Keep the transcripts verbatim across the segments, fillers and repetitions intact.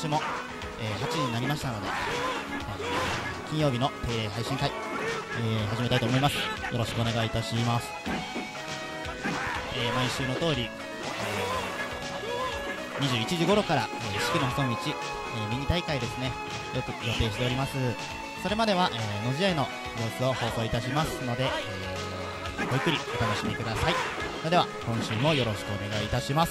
週も、えー、はちじになりましたので、えー金曜日の定例配信会、えー始めたいと思います。よろしくお願いいたします。えー毎週の通り、えーにじゅういちじ頃から、えー四季の細道、えーミニ大会ですね、よく予定しております。それまでは、えー、の試合の様子を放送いたしますので、えーごゆっくりお楽しみください。それでは今週もよろしくお願いいたします。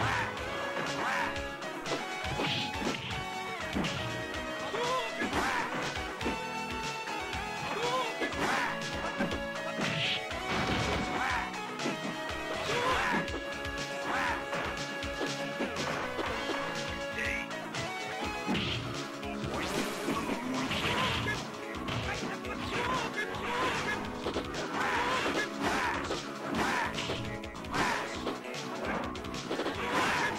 い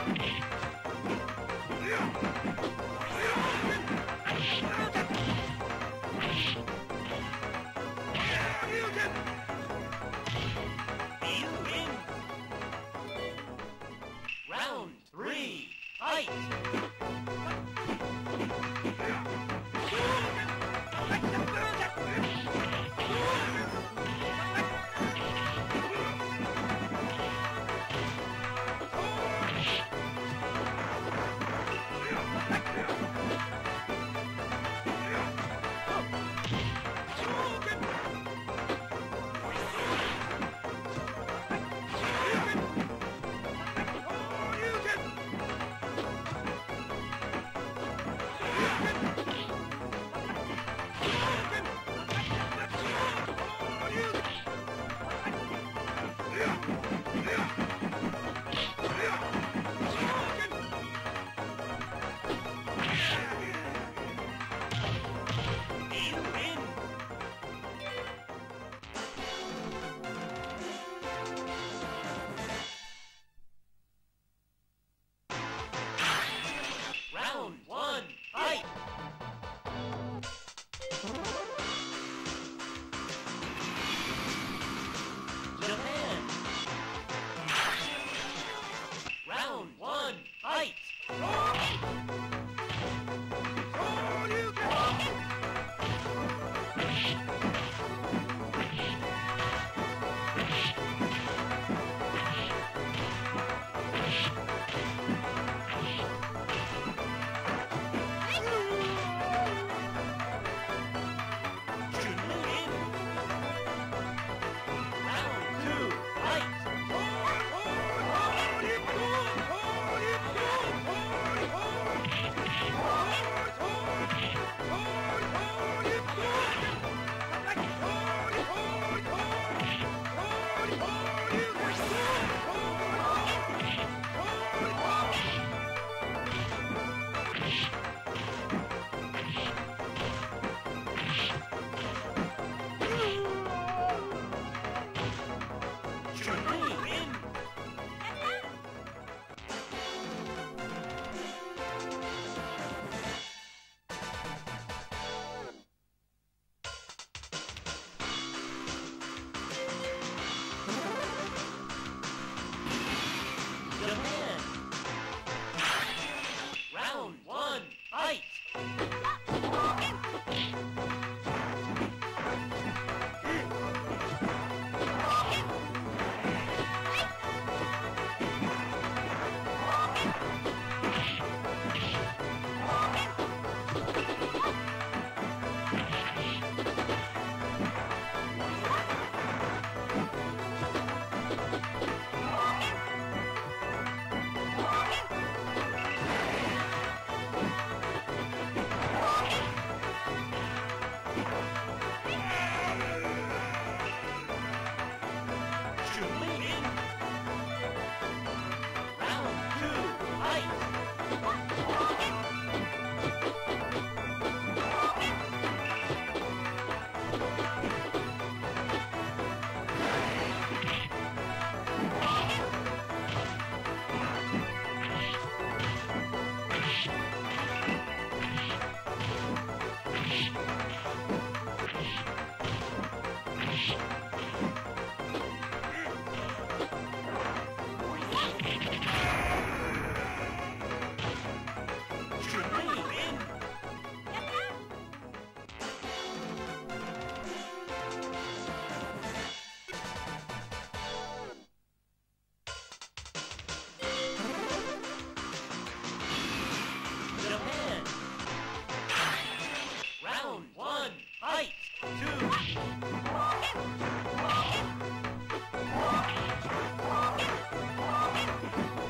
Two.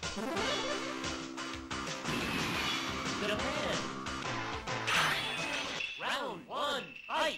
Japan. Round one, fight!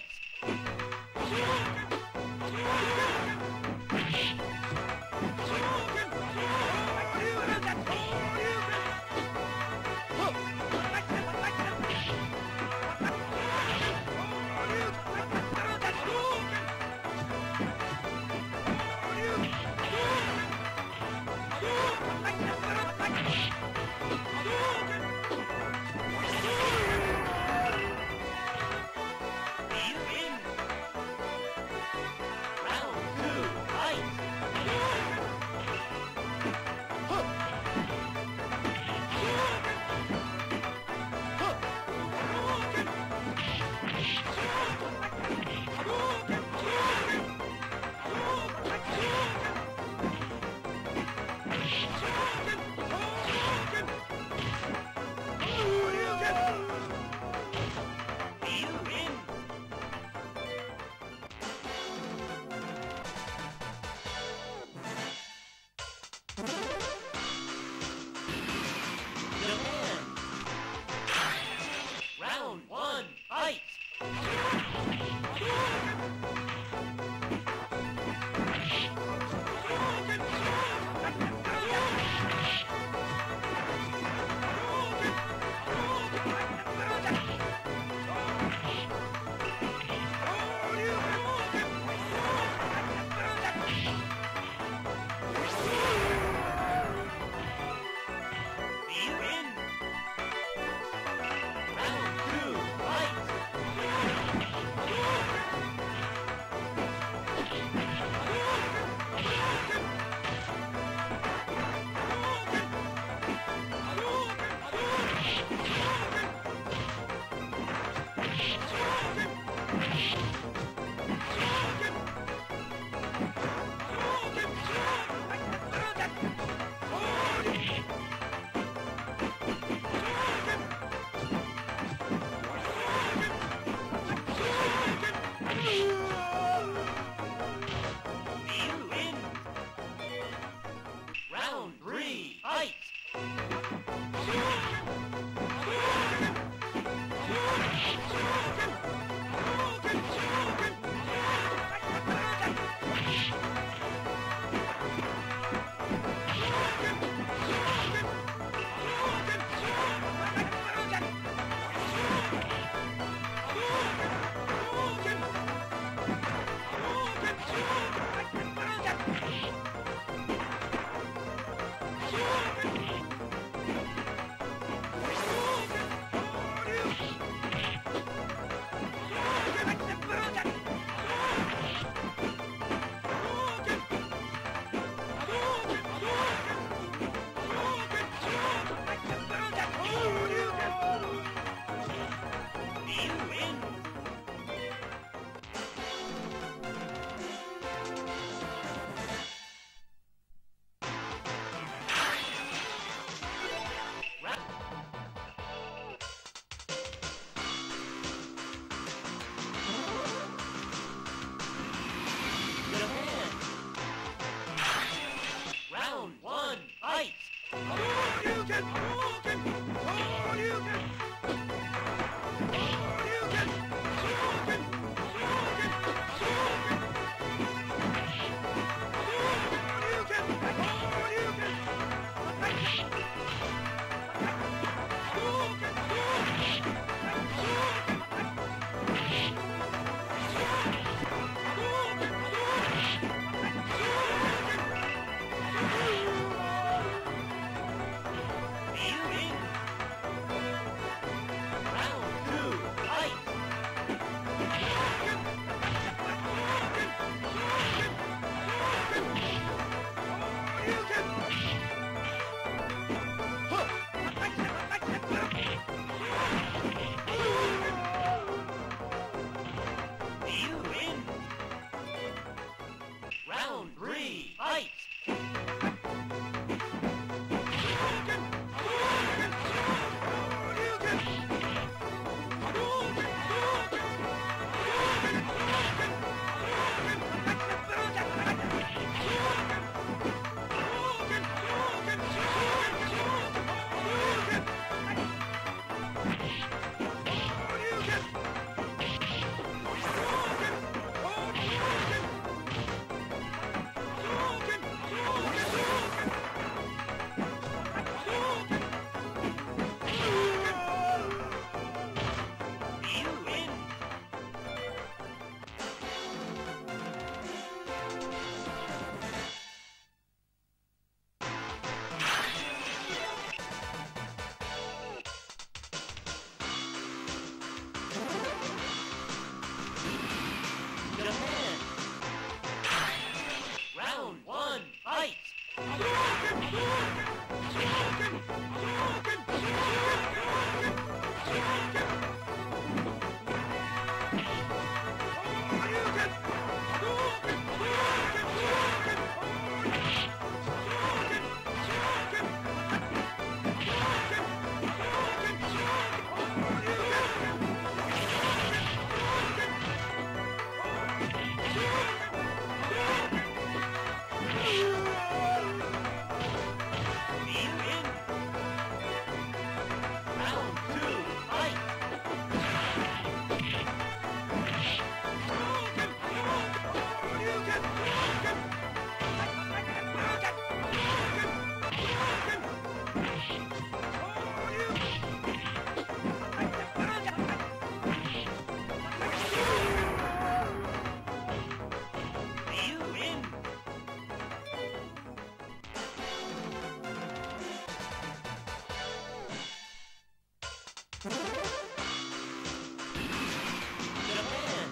Japan.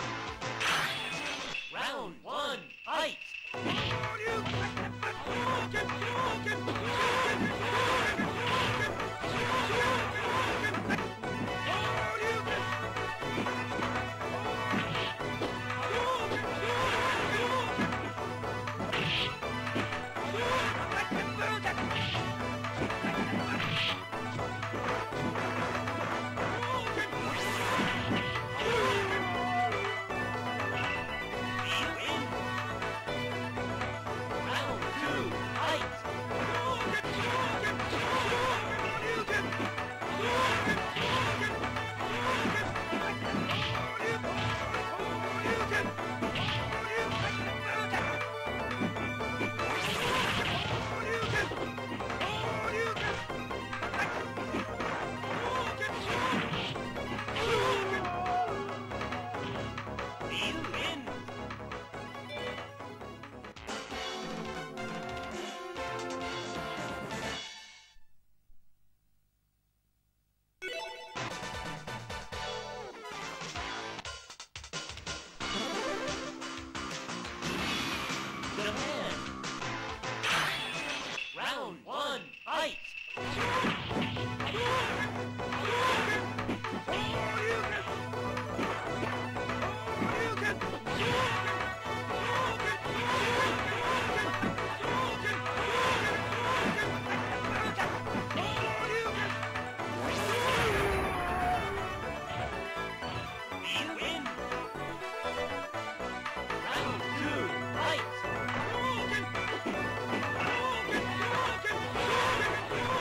Round one, fight. Round two, fight. You win. Japan. Round one, fight. You win. Round two, fight.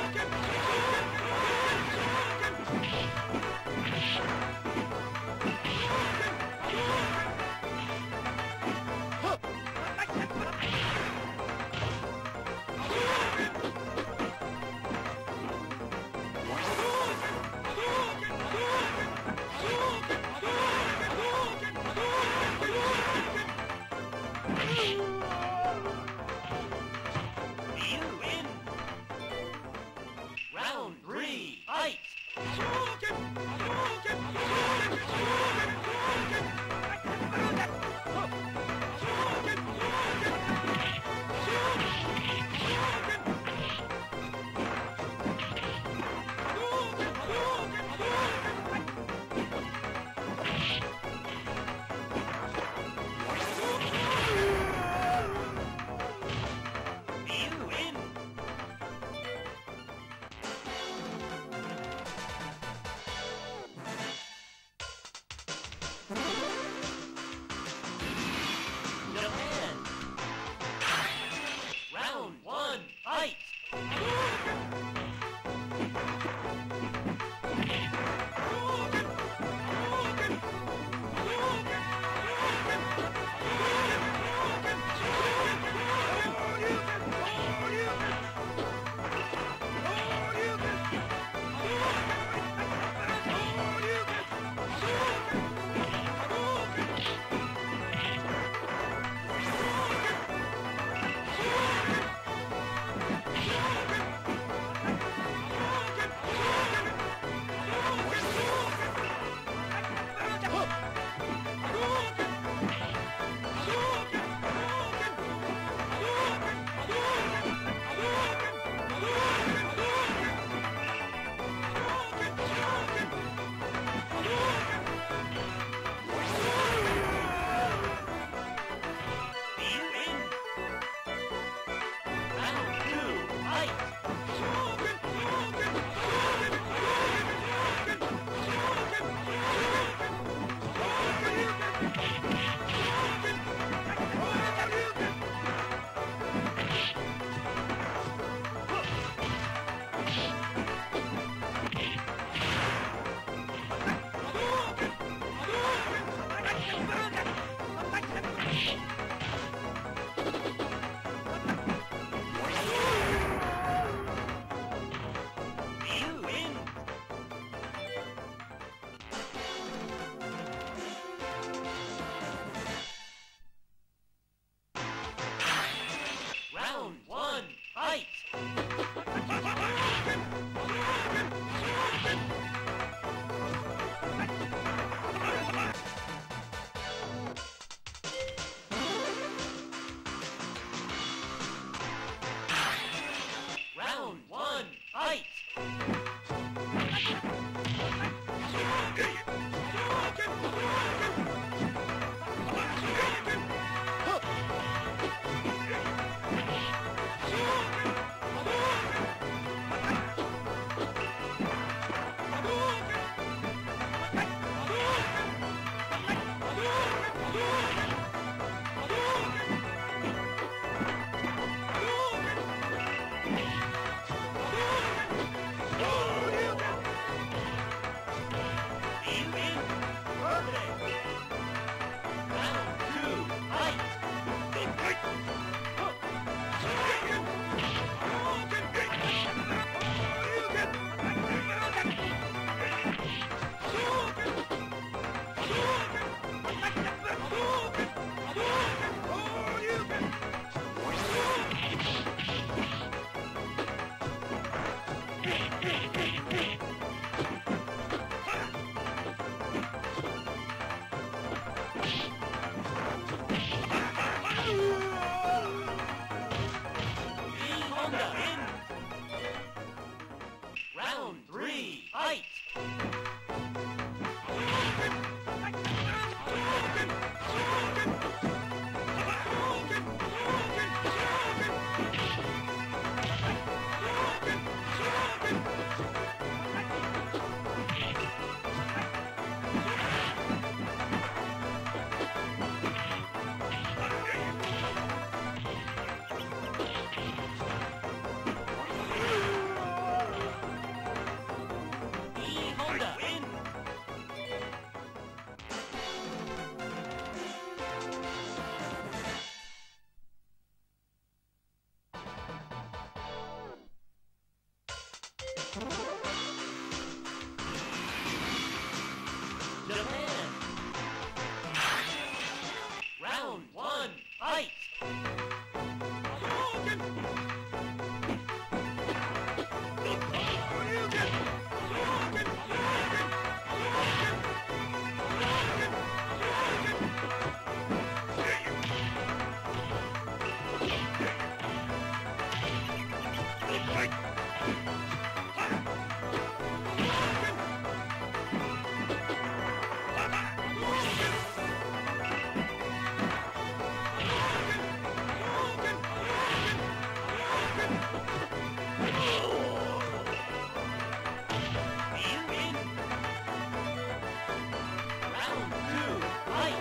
Round two, fight!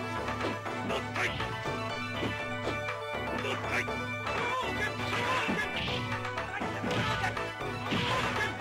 Fight!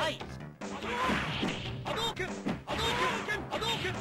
はい波動拳波動拳波動拳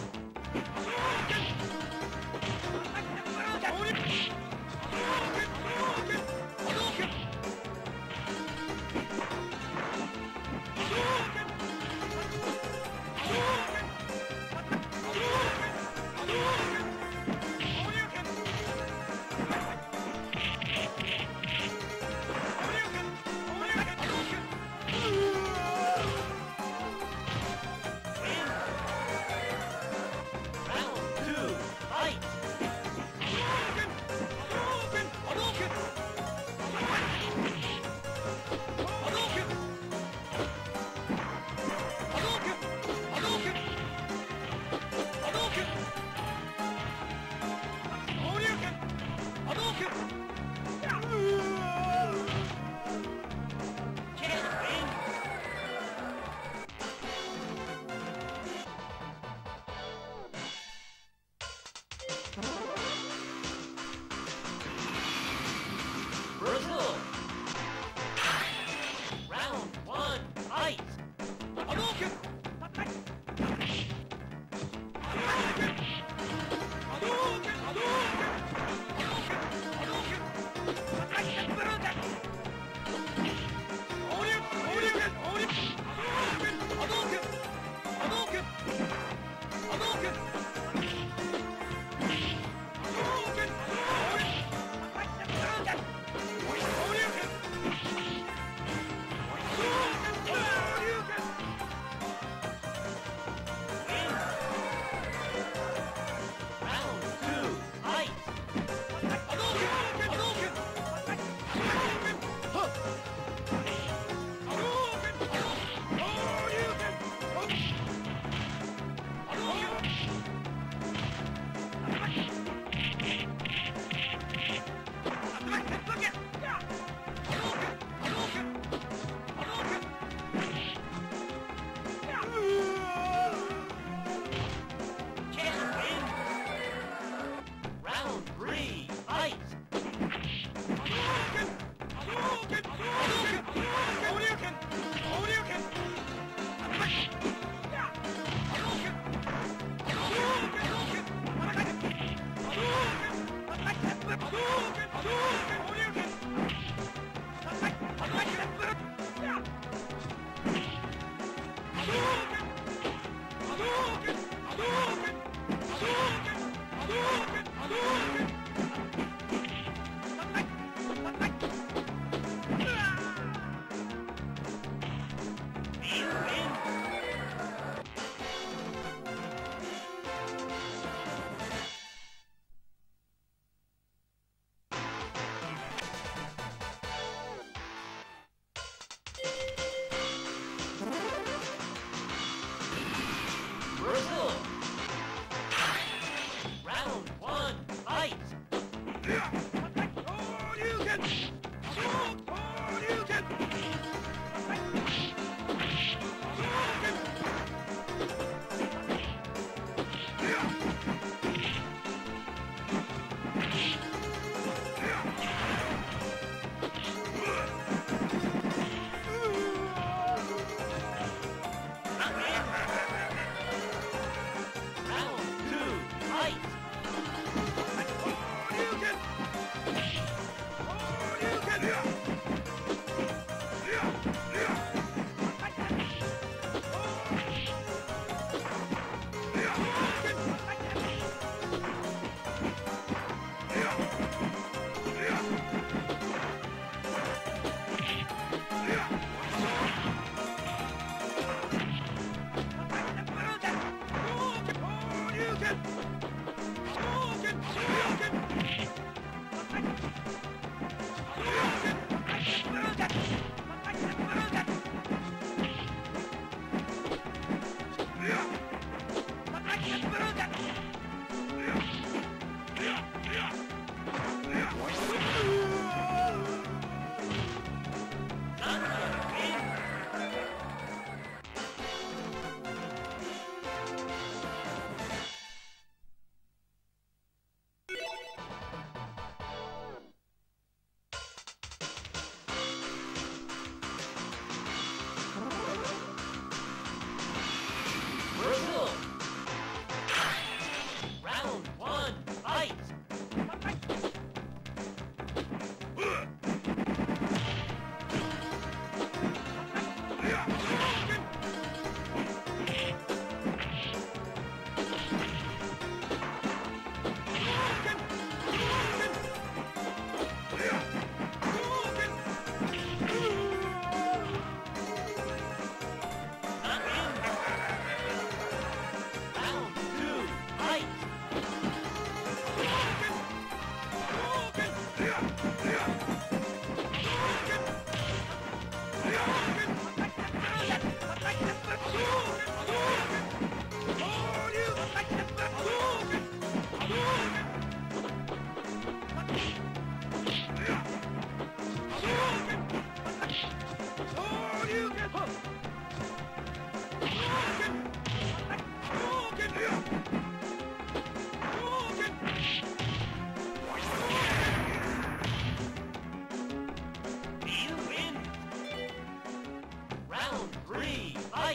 Round three, fight!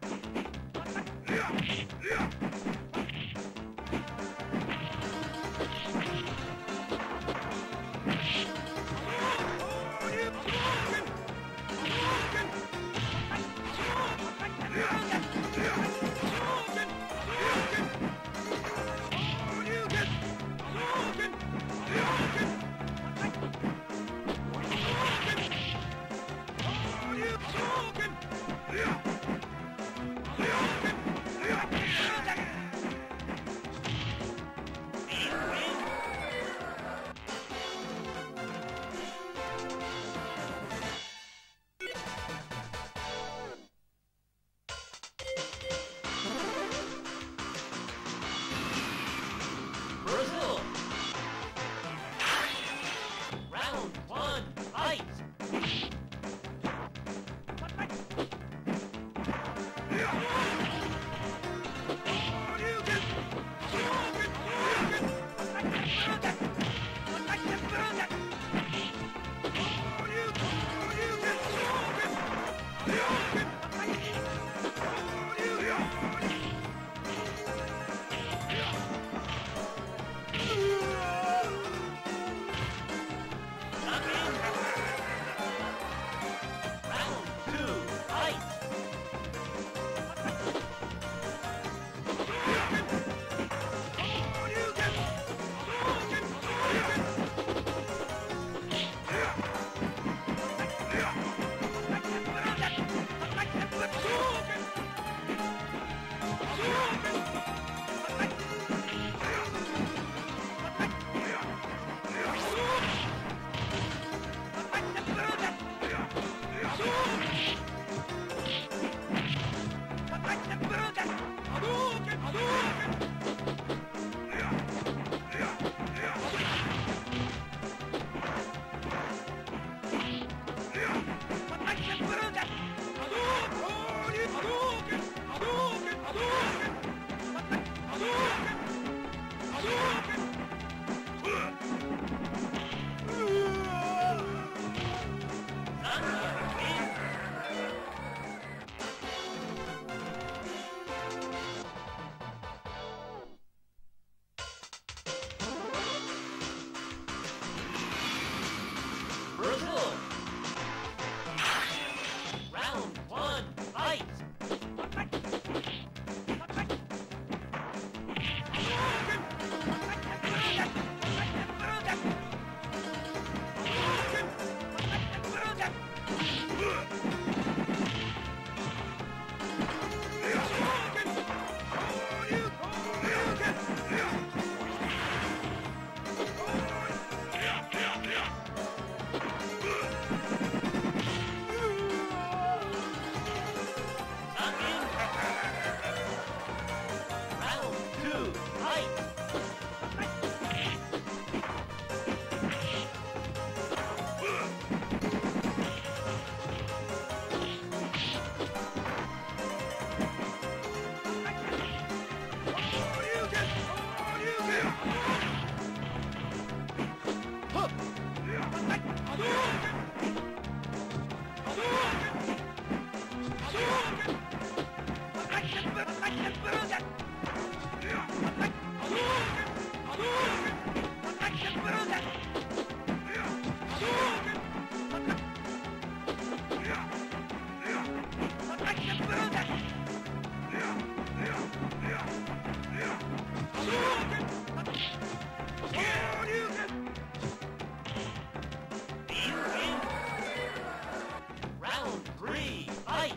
Brazil! Round one, fight! Round two, fight! Brazil! Round one, fight! Round two, fight! Round three, fight!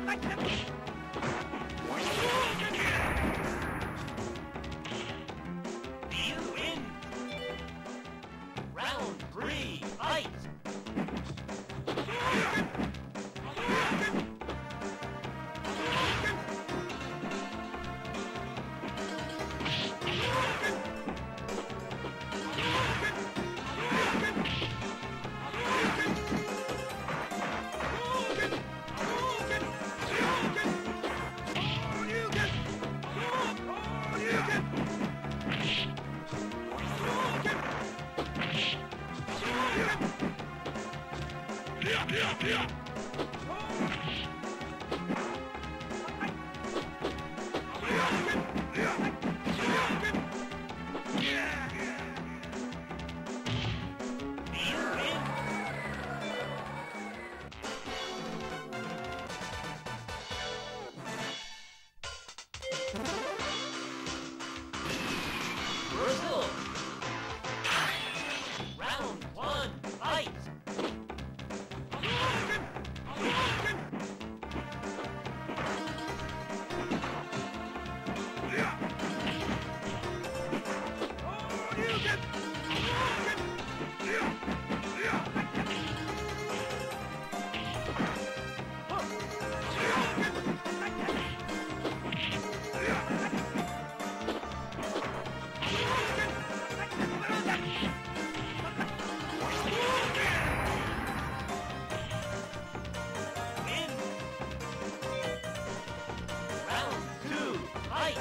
You win. Round three, fight. Brazil. Round one, fight. Win. Round two, fight.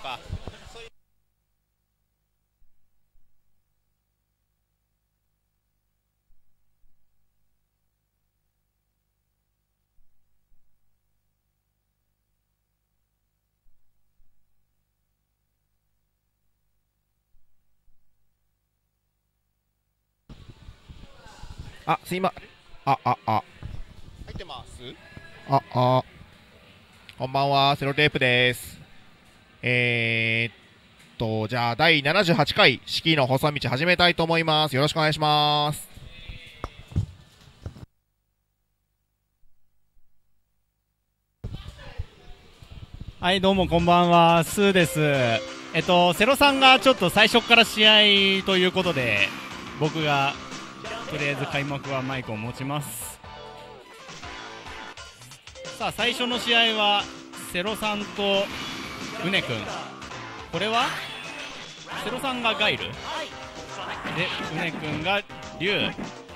かそういう。 あ、すいま、あ、あ、あ、 入ってます。 あ、あ、こんばんは、セロテープです。えー、っと、じゃあ、だいななじゅうはちかい、四季の細道始めたいと思います。よろしくお願いします。 はい、どうもこんばんは、スーです。えっと、セロさんがちょっと最初から試合ということで、僕がとりあえず開幕はマイクを持ちます。さあ、最初の試合はセロさんとウネ君。これはセロさんがガイルで、ウネ君が竜。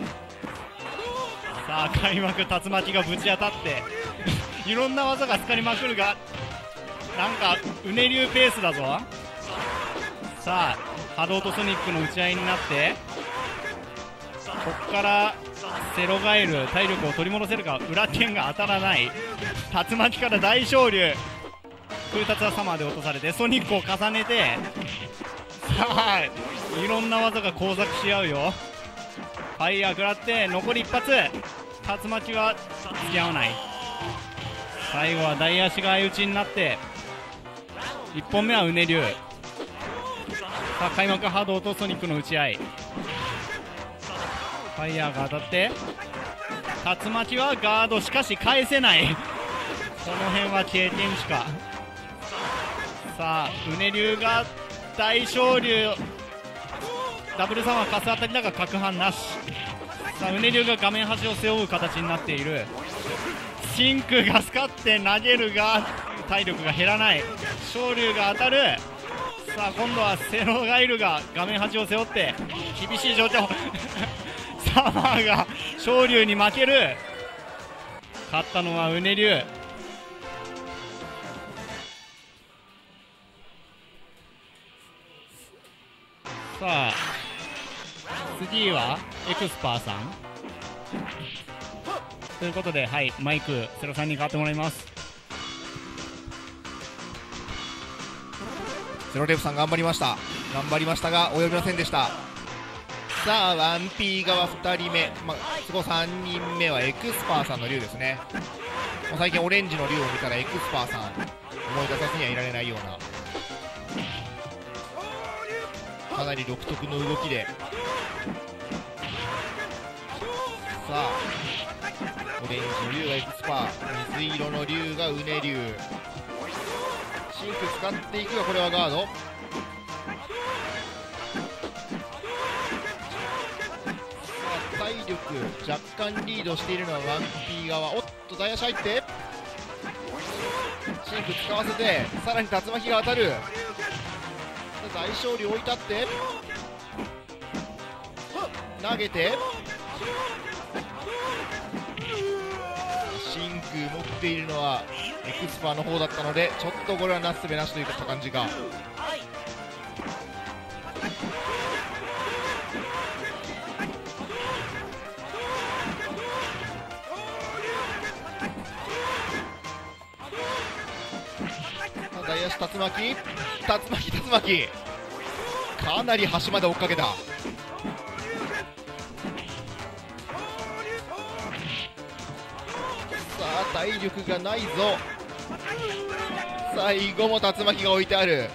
さあ、開幕竜巻がぶち当たっていろんな技が使いまくるが、なんかウネ流ペースだぞ。さあ、波動とソニックの打ち合いになって、ここからセロガエル体力を取り戻せるか。裏剣が当たらない。竜巻から大昇竜、空達はサマーで落とされてソニックを重ねて、さあいろんな技が交錯し合うよ。ファイヤー食らって残り一発、竜巻は付き合わない。最後は大足が相打ちになっていっぽんめはウネ流。さあ、開幕波動とソニックの打ち合い。ファイヤーが当たって竜巻はガード、しかし返せない。この辺は経験値か。さあ、ウネ流が大昇竜、ダブルサマーカス当たりだが角反なし。さあ、ウネ流が画面端を背負う形になっている。シンクがスカって投げるが体力が減らない。昇竜が当たる。さあ、今度はセロガイルが画面端を背負って厳しい状況サマーが昇竜に負ける。勝ったのはウネ流。さあ、次はエクスパーさんということで、はい、マイクセロさんに代わってもらいます。 セロテープさん頑張りました。頑張りましたが、及びませんでした。さあ、ワンピー側ふたりめ、まあ、そこさんにんめはエクスパーさんの竜ですね。もう最近オレンジの竜を見たらエクスパーさん思い出さずにはいられないような、かなり独特の動きで。さあ、オレンジの竜がエクスパー、水色の竜がウネ竜。シンク使っていくが、これはガード。体力若干リードしているのはワンピー側。おっと、大足入ってシンク使わせて、さらに竜巻が当たる。大勝利置いたって投げて、シンク持っているのはエクスパーの方だったので、ちょっとこれはなすすべなしというか感じか。大足竜巻竜巻竜巻かなり端まで追っかけた。さあ、体力がないぞ。最後も竜巻が置いてある。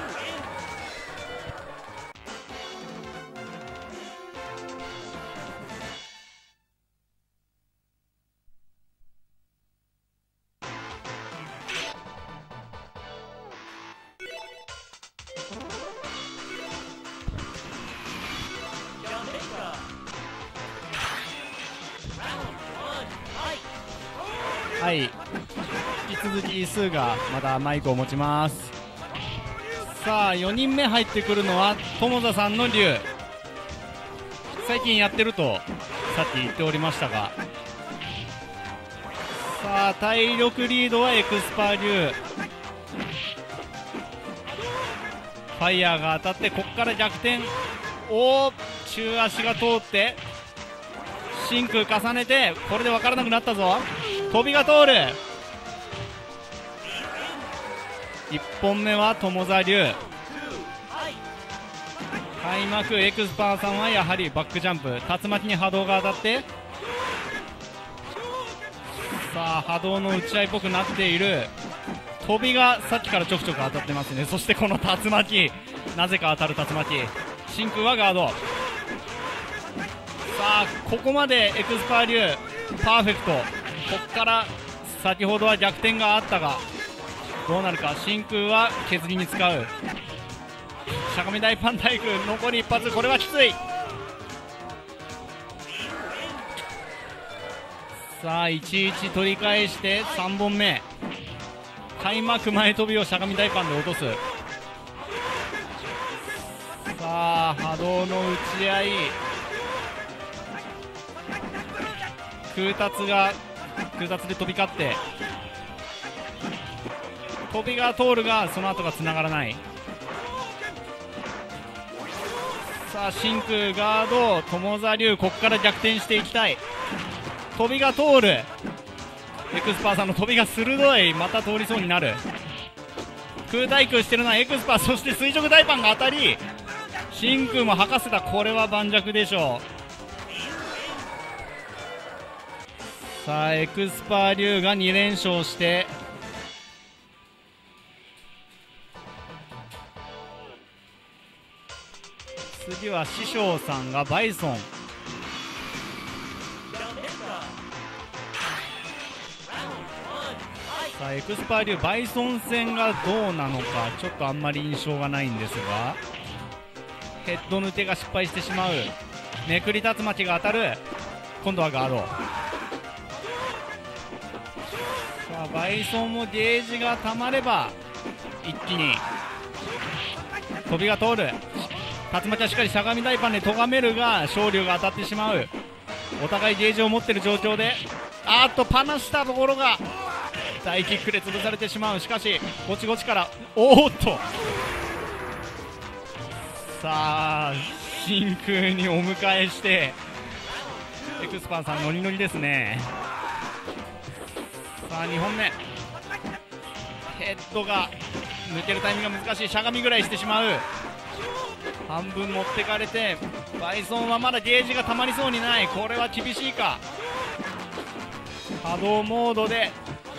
はい、引き続きスーがまたマイクを持ちます。さあ、よにんめ入ってくるのは友田さんの竜。最近やってるとさっき言っておりましたが、さあ、体力リードはエクスパー竜。 ファイヤーが当たってここから逆転。おー、中足が通って真空重ねて、これで分からなくなったぞ。飛びが通る。いっぽんめは友沢龍。開幕エクスパーさんはやはりバックジャンプ、竜巻に波動が当たって、さあ波動の打ち合いっぽくなっている。飛びがさっきからちょくちょく当たってますね。そしてこの竜巻、なぜか当たる竜巻。真空はガード。さあここまでエクスパー流パーフェクト。ここから先ほどは逆転があったがどうなるか。真空は削りに使う。しゃがみ大パン体育残り一発、これはきつい。さあいちいち取り返してさんぼんめ、開幕前飛びをしゃがみ大パンで落とす。さあ波動の打ち合い、空達が空達で飛び交って飛びが通るがその後がつながらない。さあ真空ガード友沢龍、ここから逆転していきたい。飛びが通る。エクスパーさんの飛びが鋭い。また通りそうになる。空対空してるのはエクスパー、そして垂直大パンが当たり真空も吐かせた。これは盤石でしょう。さあエクスパー龍がに連勝して次は師匠さんがバイソン。さあエクスパー流バイソン戦がどうなのかちょっとあんまり印象がないんですが、ヘッド抜けが失敗してしまう。めくり竜巻が当たる。今度はガード。さあバイソンもゲージがたまれば一気に飛びが通る。竜巻はしっかりしゃがみ大パンで咎めるが昇龍が当たってしまう。お互いゲージを持っている状況であーっとパナしたところが大キックで潰されてしまう。しかしゴチゴチからおーっとさあ真空にお迎えしてエクスパーさんノリノリですね。さあにほんめヘッドが抜けるタイミングが難しい。しゃがみぐらいしてしまう。半分持ってかれてバイソンはまだゲージがたまりそうにない。これは厳しいか。波動モードで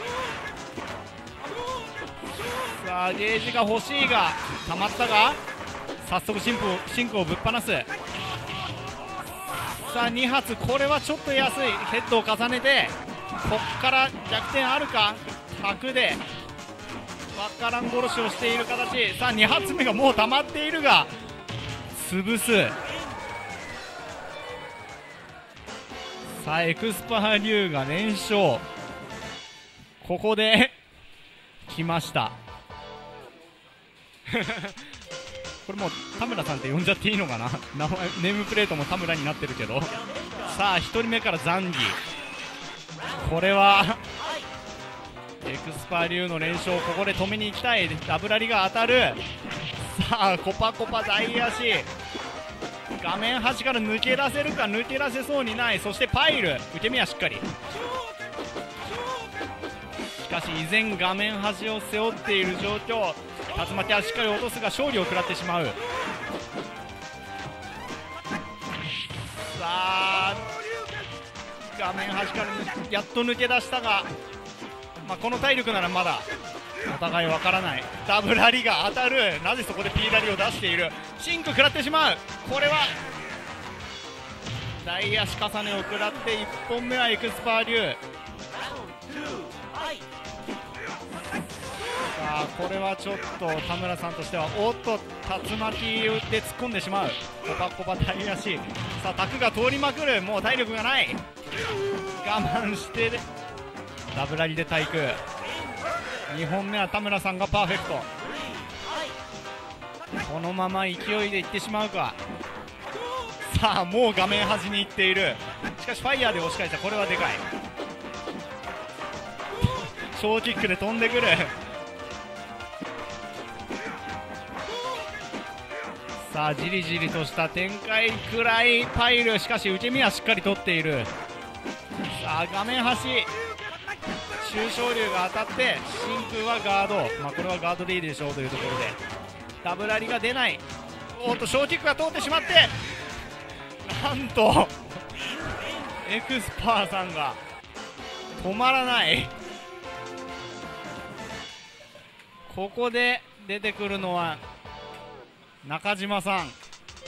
さあゲージが欲しいがたまったが早速シンクをシンクをぶっ放す。さあに発、これはちょっと安い。ヘッドを重ねてこっから逆転あるか。角でわからん殺しをしている形。さあに発目がもう溜まっているが潰す。さあエクスパー龍が連勝。ここで来ましたこれもう田村さんって呼んじゃっていいのかな。名前ネームプレートも田村になってるけど。さあひとりめからザンギ。これはエクスパー龍の連勝をここで止めに行きたい。ダブラリが当たる。さあコパコパ大足、画面端から抜け出せるか。抜け出せそうにない。そしてパイル受け身はしっかり。しかし依然画面端を背負っている状況。竜巻はしっかり落とすが勝利を食らってしまう。さあ画面端からやっと抜け出したが、まあ、この体力ならまだお互いわからない。ダブラリが当たる。なぜそこでピーラリを出している。シンク食らってしまう。これは大足重ねを食らっていっぽんめはエクスパー流。さあこれはちょっと田村さんとしてはおっと竜巻で突っ込んでしまう。コパコパ大足。さあタクが通りまくる。もう体力がない。我慢してダブラリで対空。にほんめは田村さんがパーフェクト。このまま勢いでいってしまうか。さあもう画面端に行っている。しかしファイヤーで押し返した。これはでかい小キックで飛んでくる。 さあじりじりとした展開くらいパイル、しかし受け身はしっかり取っている。さあ画面端中昇龍が当たって真空はガード、まあ、これはガードでいいでしょうというところでダブラリが出ない。おっと小キックが通ってしまって、なんとエクスパーさんが止まらない。ここで出てくるのは中島さん、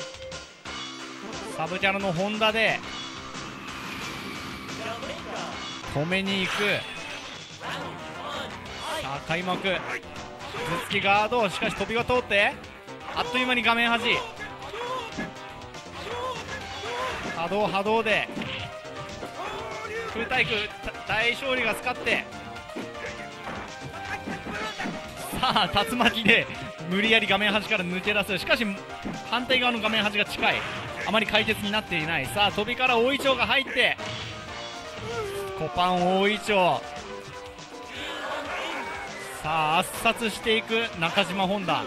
サブキャラのホンダで止めに行く。さあ開幕頭突きガード、しかし飛びが通ってあっという間に画面端波動波動で空対空大勝利が使って、さあ竜巻で無理やり画面端から抜け出す。しかし反対側の画面端が近い、あまり解決になっていない。さあ飛びから大井町が入ってコパン大井町、さあ圧殺していく中島本田。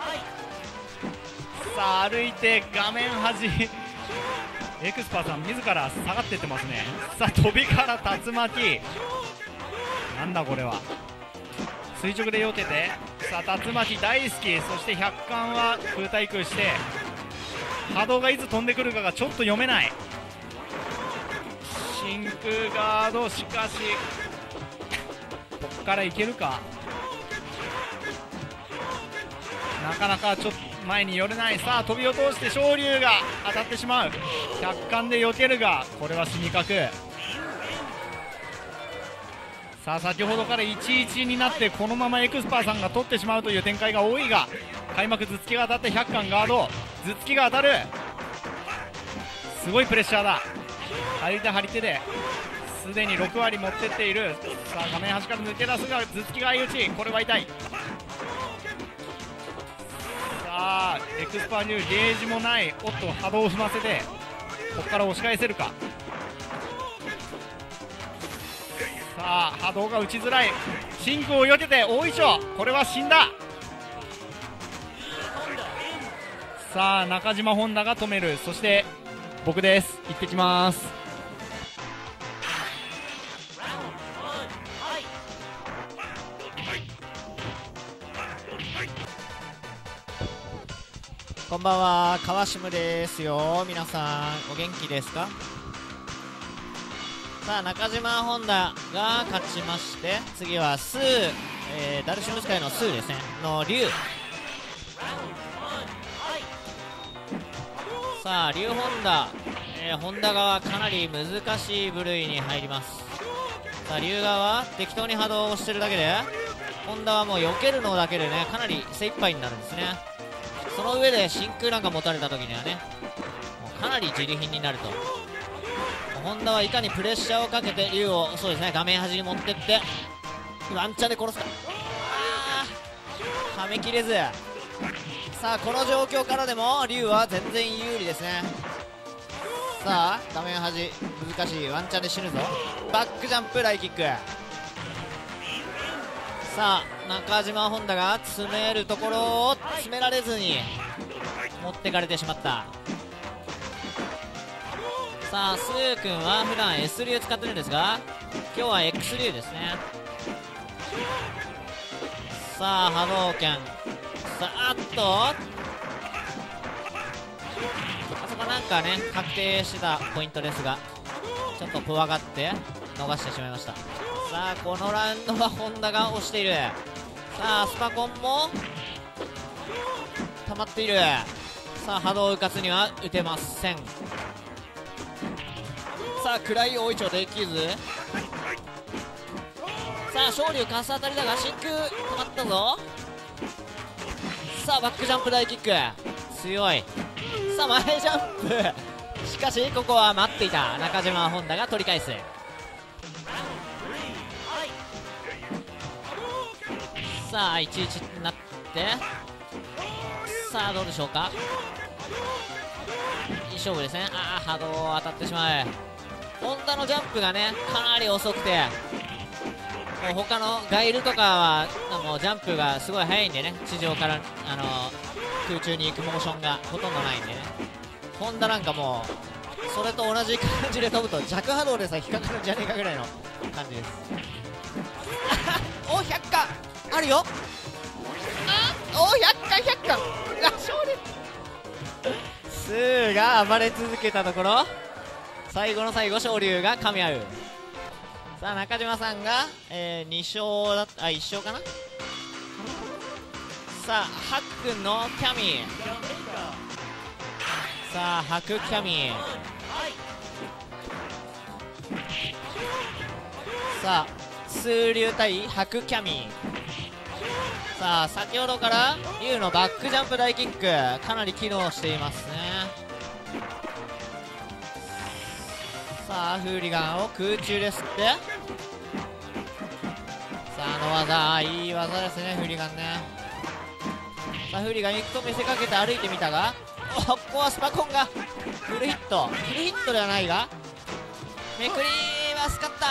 さあ歩いて画面端エクスパーさん自ら下がっていってますね。さあ飛びから竜巻、なんだこれは。垂直で避けて、さあ竜巻大好き、そして百貫は空対空して波動がいつ飛んでくるかがちょっと読めない。真空ガード、しかしここからいけるか、なかなかちょっと前に寄れない。さあ飛びを通して昇龍が当たってしまう。百貫で避けるがこれは死にかく。さあ先ほどからいちいちになってこのままエクスパーさんが取ってしまうという展開が多いが、開幕頭突きが当たって百貫ガード、頭突きが当たる。すごいプレッシャーだ。張り手張り手ですでにろく割持ってっている。さあ画面端から抜け出すが頭突きが相打ち、これは痛い。さあエクスパー流ゲージもない。おっと波動を踏ませてここから押し返せるか。さあ波動が打ちづらい。真空を避けて大井町、これは死んだ。さあ中島本田が止める。そして僕です。行ってきます。 こんばんは、川下ですよ。皆さんお元気ですか？さあ中島本田が勝ちまして、次はスー、えー、ダルシムスカイのスーですねの龍。さあ龍本田、えー、本田側かなり難しい部類に入ります。さあ龍側は適当に波動をしてるだけで、本田はもう避けるのだけでねかなり精一杯になるんですね。その上で真空なんか持たれた時にはねもうかなり自利品になると。本田はいかにプレッシャーをかけて龍をそうですね画面端に持ってってワンチャンで殺すか。あーはめきれず。さあこの状況からでも龍は全然有利ですね。さあ画面端難しい、ワンチャンで死ぬぞ。バックジャンプライキック。さあ中島本田が詰めるところを詰められずに持ってかれてしまった。さあスー君は普段 S 流使ってるんですが今日は X 流ですね。さあ波動拳、さあっとあそこなんかね確定してたポイントですがちょっと怖がって逃してしまいました。さあこのラウンドは本田が押している。さあスパコンも溜まっている。さあ波動を浮かすには打てません。さあ暗い大井町できず。さあ昇龍カス当たりだが真空止まったぞ。さあバックジャンプ大キック強い。さあ前ジャンプしかしここは待っていた中島本田が取り返す。さあいちいちになって、さあどうでしょうか。いい勝負ですね。ああ波動当たってしまう。本田のジャンプがねかなり遅くて、もう他のガイルとかはもうジャンプがすごい速いんでね、地上からあの空中に行くモーションがほとんどないんでね。本田なんかもうそれと同じ感じで飛ぶと弱波動でさえ引っかかるんじゃねえかぐらいの感じですおひゃっかあるよ。あおひゃっかひゃっかあ勝利スーが暴れ続けたところ、最後の最後昇龍が噛み合う。さあ中島さんが、えー、に勝だったあいっ勝かな。さあハックンのキャミー、さあハクキャミー、さあ数竜対ハクキャミー。さあ先ほどから竜のバックジャンプ大キックかなり機能していますね。さあフーリガンを空中ですって、さああの技いい技ですねフーリガンね。さあフーリガン行くと見せかけて歩いてみたが、おここはスパコンがフルヒット、フルヒットではないがめくりは助かった。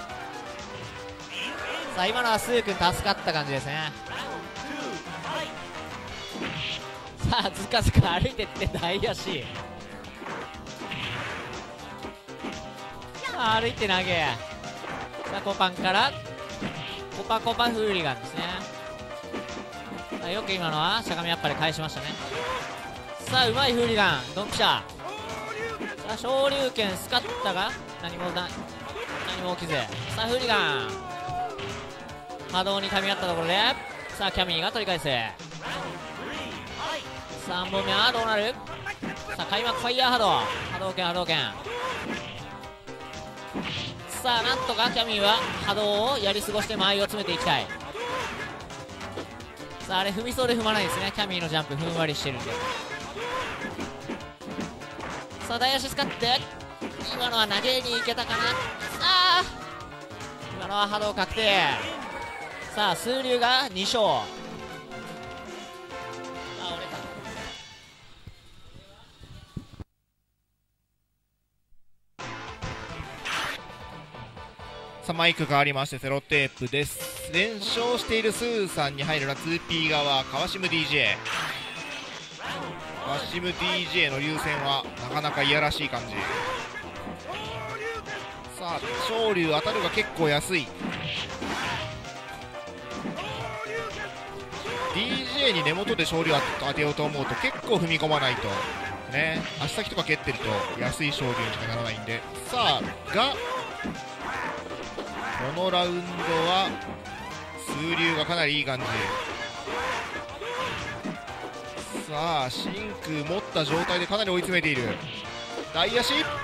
さあ今のはスー君助かった感じですね。さあずかずか歩いてって大足、さあ歩いて投げ、さあコパンからコパコパフーリガンですね。さあよく今のはしゃがみアッパで返しましたね。さあうまいフーリガンドンピシャ。さあ昇竜拳スカッタが何もだ何も起きず、さあフーリガン波動に噛み合ったところで、さあキャミーが取り返す。さんぼんめはどうなる。さあ開幕ファイヤー波動波動拳波動拳。さあなんとかキャミーは波動をやり過ごして間合いを詰めていきたい。さああれ踏みそうで踏まないですね。キャミーのジャンプふんわりしてるんで。さあ大足使って今のは投げに行けたかな。さあ今のは波動確定。さあ数竜がに勝。あ折れた。 さあマイク変わりましてセロテープです。連勝しているスーさんに入るのは ツーピー 側川シム ディージェー。 川シム ディージェー の流線はなかなかいやらしい感じ。さあ昇龍当たるが結構安い。 ディージェー に根元で昇龍当てようと思うと結構踏み込まないとね、足先とか蹴ってると安い昇龍にしかならないんで。さあがこのラウンドは数竜がかなりいい感じ。さあ真空持った状態でかなり追い詰めている。大足いい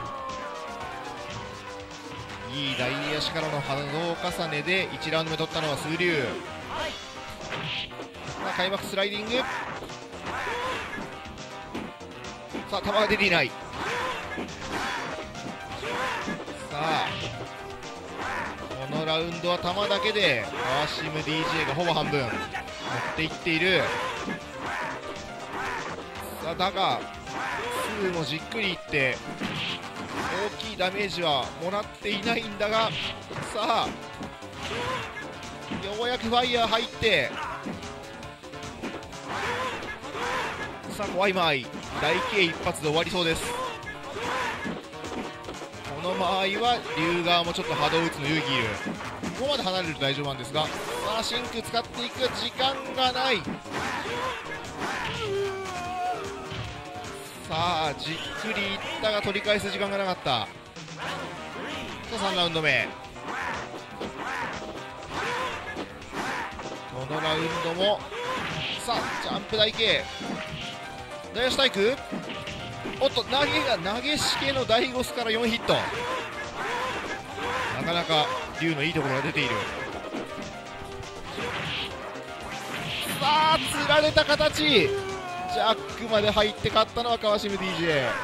大足からの波動重ねでいちラウンド目取ったのは数竜。さあ開幕スライディング。さあ球が出ていない。さあこのラウンドは球だけで川シム ディージェー がほぼ半分持っていっている。さあだがスーもじっくりいって大きいダメージはもらっていないんだが、さあようやくファイヤー入って、さあ怖い間合い大慶一発で終わりそうです。この間合いは龍側もちょっと波動打つの勇気いる。ここまで離れると大丈夫なんですが、さあ真空使っていく時間がない。さあじっくりいったが取り返す時間がなかった。さあさんラウンド目、このラウンドもさあジャンプ台形大足体育、おっと投げが投げしけのダイゴスからよんヒット。なかなか龍のいいところが出ている。さあつられた形、ジャックまで入って勝ったのは川シム ディージェー。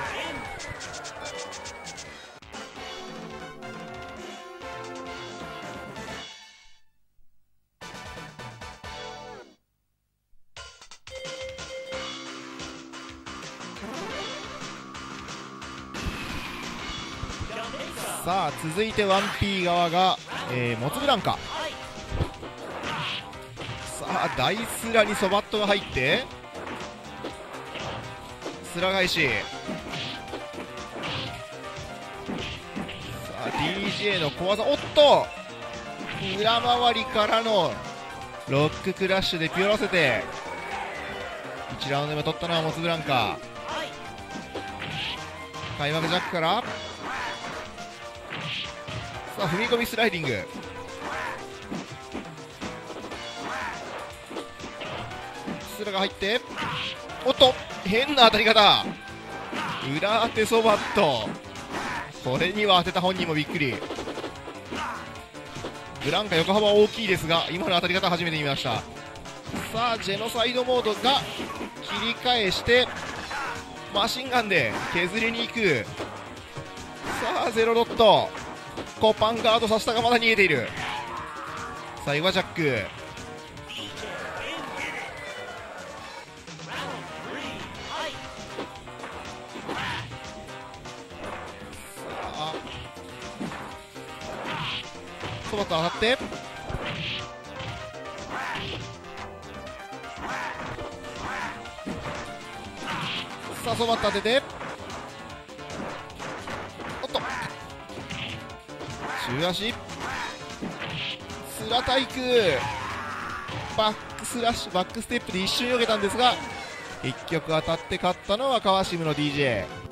さあ続いて ワンピー 側が、えー、モツブランカ。さあダイスラにソバットが入って、 面返し。さあ ディージェー の小技、おっと裏回りからのロッククラッシュでピオらせていちラウンド目取ったのはモスブランカ。開幕ジャックからさあ踏み込みスライディング。スラが入っておっと変な当たり方。裏当てそばっと、これには当てた本人もびっくり。ブランカ横幅大きいですが今の当たり方初めて見ました。さあジェノサイドモードが切り返してマシンガンで削りに行く。さあゼロドット、コパンガードさせたがまだ逃げている。最後はジャック。ソバット当たってさあソバット当てておっと中足スラタイクバックスラッシュバックステップで一瞬避けたんですが結局当たって勝ったのはカワシムの ディージェー。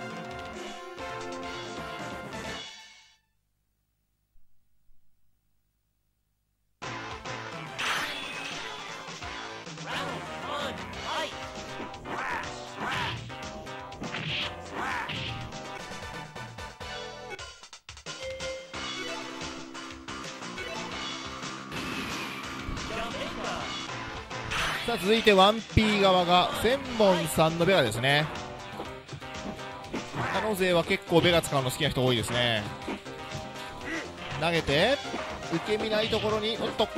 さあ続いて ワンピー 側が千本さんのベガですね。中野勢は結構ベガ使うの好きな人多いですね。投げて受け身ないところにおっと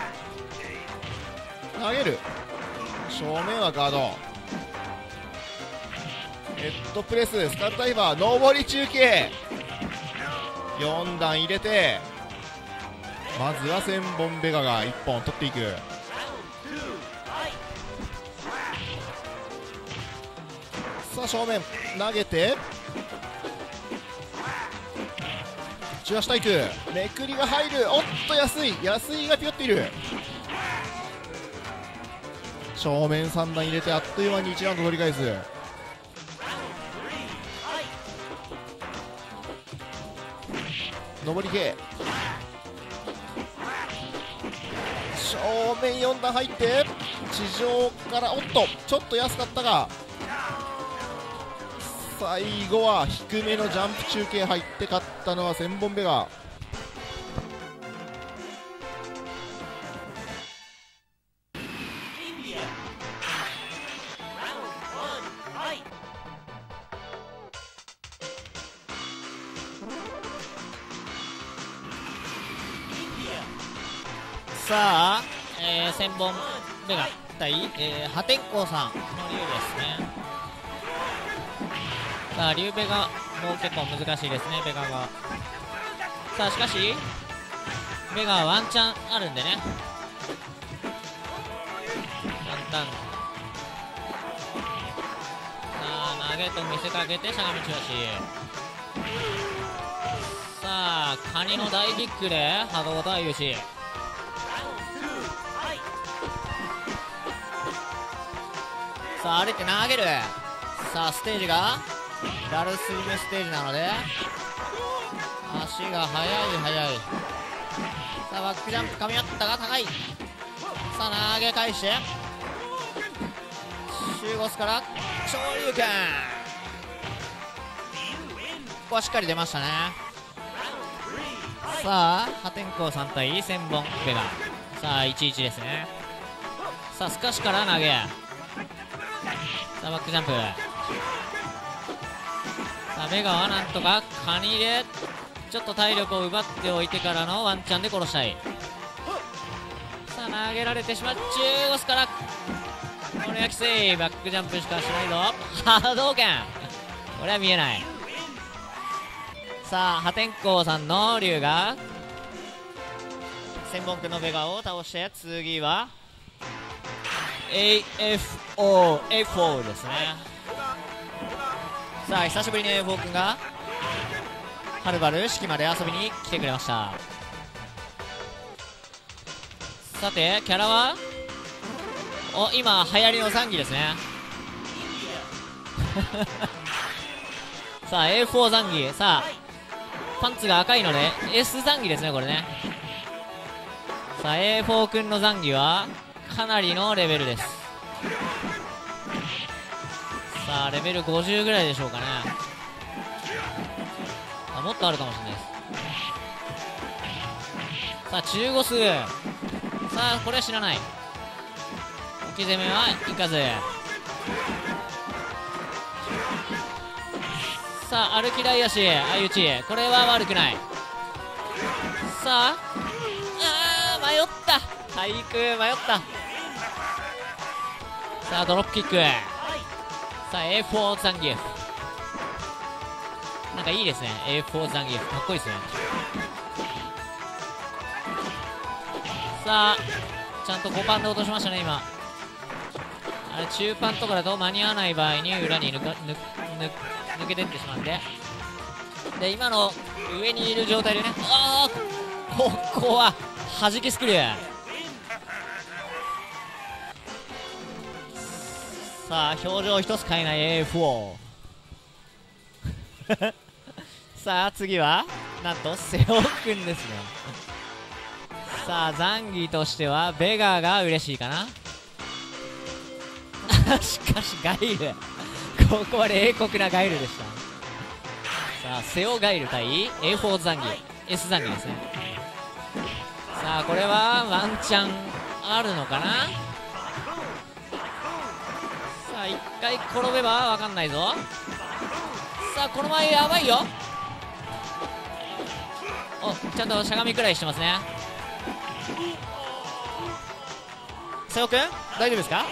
投げる。正面はガード、ヘッドプレススカルダイバー上り中継よん段入れてまずは千本ベガがいっぽん取っていく。さあ正面投げて中足体育めくりが入る。おっと安い安いがピヨっている。正面さん段入れてあっという間にいちラウンド取り返す。上り系正面よん段入って地上からおっとちょっと安かったが最後は低めのジャンプ中継入って勝ったのは千本ベガ。 さあ、えー、千本ベガ対、えー、破天荒さんの竜ですね。さあ竜ベガも結構難しいですね。ベガがさあしかしベガはワンチャンあるんでね、簡単。さあ投げと見せかけてしゃがみ中足。さあカニの大キックで波動と有志。さあ歩いて投げる。さあステージがダルスリムステージなので足が速い速い。さあバックジャンプ噛み合ったが高い。さあ投げ返してシューゴスから昇竜拳。ここはしっかり出ましたね。さあ破天荒さん対千本ベガ。さあいちいちですね。さあスカシから投げ。さあバックジャンプ。さあベガはなんとかカニでちょっと体力を奪っておいてからのワンチャンで殺したい。さあ投げられてしまう。中腰からこれはきつい。バックジャンプしかしないぞ。波動拳これは見えない。さあ破天荒さんの竜が千本家のベガを倒して次は エーエフオー エーフォー ですね。 さあ久しぶりに エーフォー 君がはるばる式まで遊びに来てくれました。さてキャラはお今流行りのザンギですねさあ エーフォー ザンギ、さあパンツが赤いので S ザンギですねこれね。さあ エーフォー 君のザンギはかなりのレベルです。さあレベルごじゅうぐらいでしょうかね。あもっとあるかもしれないです。さあ中ゴス、さあこれは知らない。置き攻めはいかず。さあ歩き台足相打ち、これは悪くない。さああー迷った、体育迷った。さあドロップキック、さあ エーフォー ザンギエフ、なんかいいですね エーフォー ザンギエフかっこいいですね。さあちゃんとごパンで落としましたね今。あれ中パンとかだと間に合わない場合に裏に抜か抜抜抜けてってしまうんで、で今の上にいる状態でね、ああここは弾きスクリュー。さあ表情一つ変えない エーフォー さあ次はなんと瀬尾くんですね。さあザンギとしてはベガが嬉しいかなしかしガイルここは冷酷なガイルでした。さあ瀬尾ガイル対 エーフォー ザンギ S ザンギですね。さあこれはワンチャンあるのかな。さあ一回転べば分かんないぞ。さあこの前やばいよ。おちゃんとしゃがみくらいしてますね。瀬尾くん大丈夫ですか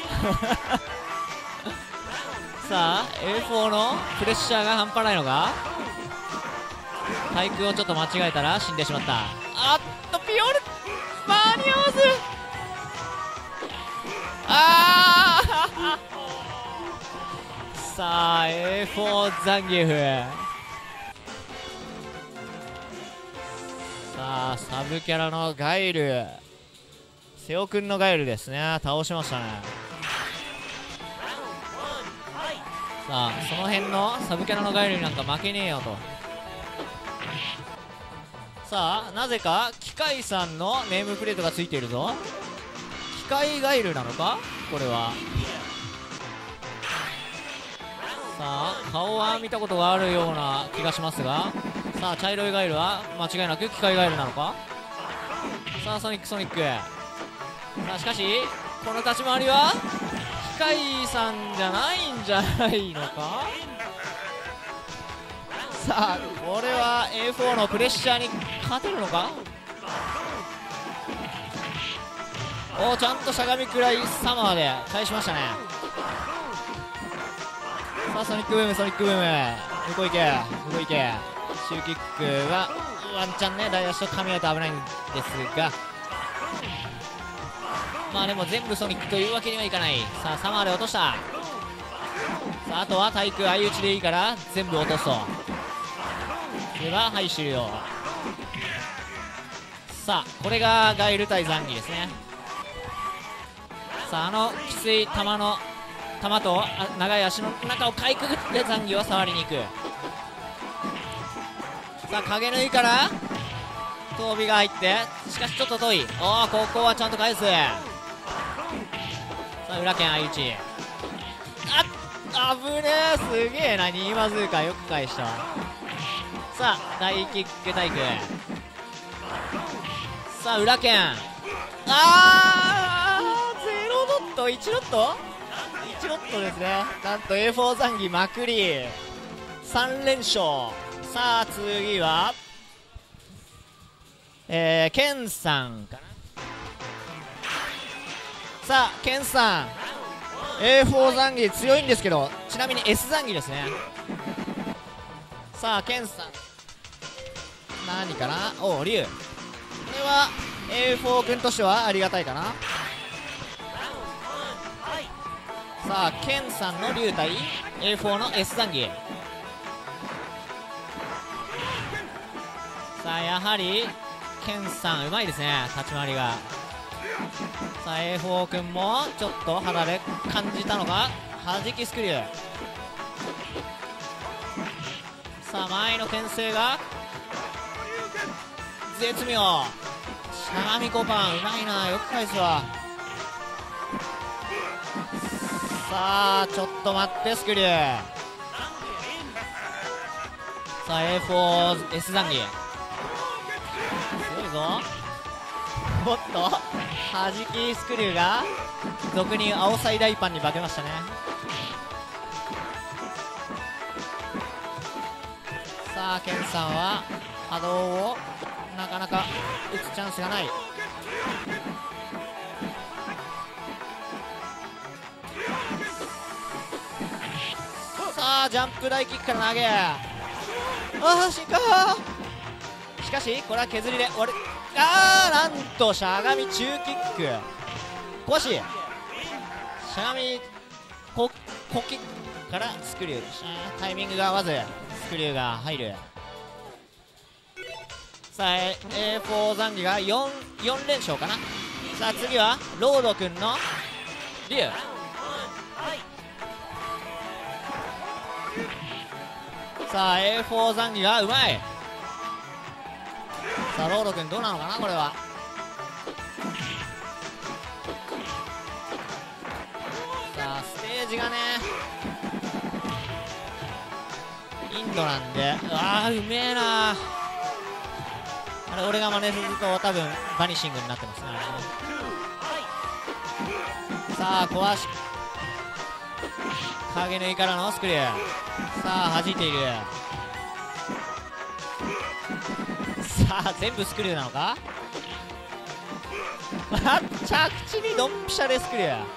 さあ エーフォー のプレッシャーが半端ないのか。対空をちょっと間違えたら死んでしまった。あっとピオル間に合わず。ああさあ エーフォー ザンギエフ、さあサブキャラのガイル、瀬尾くんのガイルですね、倒しましたね。さあその辺のサブキャラのガイルになんか負けねえよと。さあなぜか機械さんのネームプレートがついているぞ。機械ガイルなのかこれは。さあ顔は見たことがあるような気がしますが、さあ茶色いガイルは間違いなく機械ガイルなのか。さあソニックソニック、さあしかしこの立ち回りは機械さんじゃないんじゃないのか。さあこれは エーフォー のプレッシャーに勝てるのか。おちゃんとしゃがみくらいサマーで返しましたね。さあソニックブームソニックブーム、向こう行け向こう行け。シューキックはワンチャンね台足と噛み合うと危ないんですが、まあでも全部ソニックというわけにはいかない。さあサマーで落とした。さああとは対空相打ちでいいから全部落とすと。でははい終了。さあこれがガイル対ザンギですね。さああのきつい球の球とあ長い足の中をかいくぐってザンギは触りに行く。さあ影縫いから飛びが入って、しかしちょっと遠い。おおここはちゃんと返す。さあ裏剣相打ち、あっ危ねえ、すげえなニーバズーカよく返した。さあ大キック対空、さあ裏剣、あーゼロドットいちロットいちロットですね。なんと エーフォー ザンギまくりさん連勝。さあ次はえー、ケンさんかな。さあケンさん エーフォー ザンギ強いんですけど、ちなみに S ザンギですね。さあケンさん何かな、おお竜、これは エーフォー 君としてはありがたいかな。さあケンさんの竜対 エーフォー の S ザンギ、 さあやはりケンさんうまいですね、立ち回りが。さあ エーフォー 君もちょっと肌で感じたのか、弾きスクリュー。さあ前の牽制が絶妙、しゃがみコパンうまいな、よく返すわ。さあちょっと待って、スクリュー。さあ エーフォーエス ザンギすごいぞ。おっと弾きスクリューが俗に青サイ大パンに化けましたね。さあケンさんは波動をなかなか打つチャンスがない。さあジャンプ台キックから投げ、ああ進化。しかしこれは削りで終わる。ああなんとしゃがみ中キック壊し、しゃがみココキからスクリュー、タイミングが合わずスクリューが入る。さあ エーフォー ザンギが 4, 4連勝かな。さあ次はロード君のリュウ。さあ エーフォー ザンギがうまい。さあロード君どうなのかなこれは。さあステージがねインドなんで、うわーうめえな。あれ俺が真似すると多分バニシングになってますね。さあ壊し影縫いからのスクリュー。さあ弾いている。さあ全部スクリューなのか着地にドンピシャでスクリュー。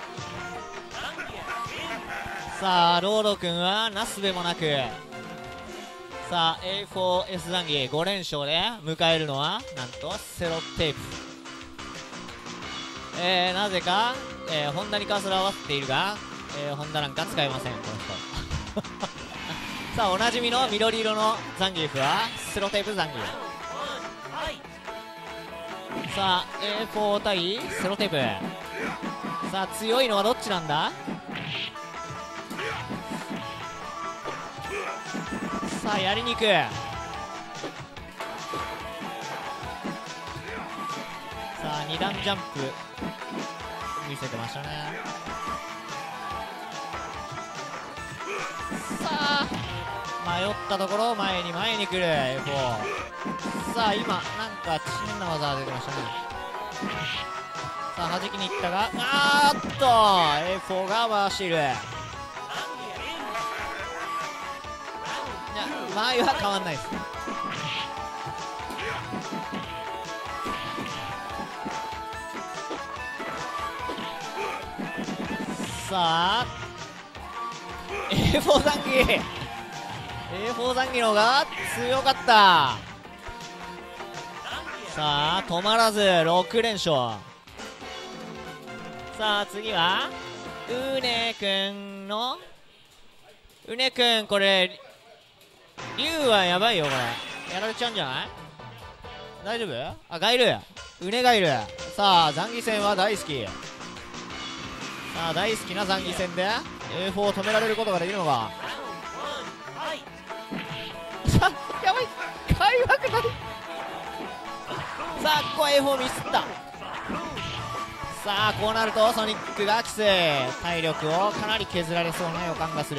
さあロード君はなすべもなく、さあ エーフォーエス ザンギご連勝で迎えるのはなんとセロテープ。えー、なぜか、えー、ホンダにカーソル合わせているが、えー、ホンダなんか使えませんこの人さあおなじみの緑色のザンギーフはセロテープザンギー。さあ エーフォー 対セロテープ。さあ強いのはどっちなんだ。さあやりに行く。さあに段ジャンプ見せてましたね。さあ迷ったところ前に前に来る エーフォー。さあ今なんか変な技が出てましたね。さあ弾きにいったが、あーっと エーフォー が回している。いや間合いは変わんないです。さあ エーフォー ザンギ エーフォー ザンギの方が強かった。さあ止まらずろく連勝。さあ次はうねくんのうねくん、これ竜はやばいよ、これやられちゃうんじゃない。大丈夫。あガイルうねガイル。さあザンギ戦は大好き。さあ大好きなザンギ戦で エーフォー を止められることができるのか。さあやばい開幕ない。さあここは エーフォー ミスった。さあこうなるとソニックがきつい、体力をかなり削られそうな予感がする。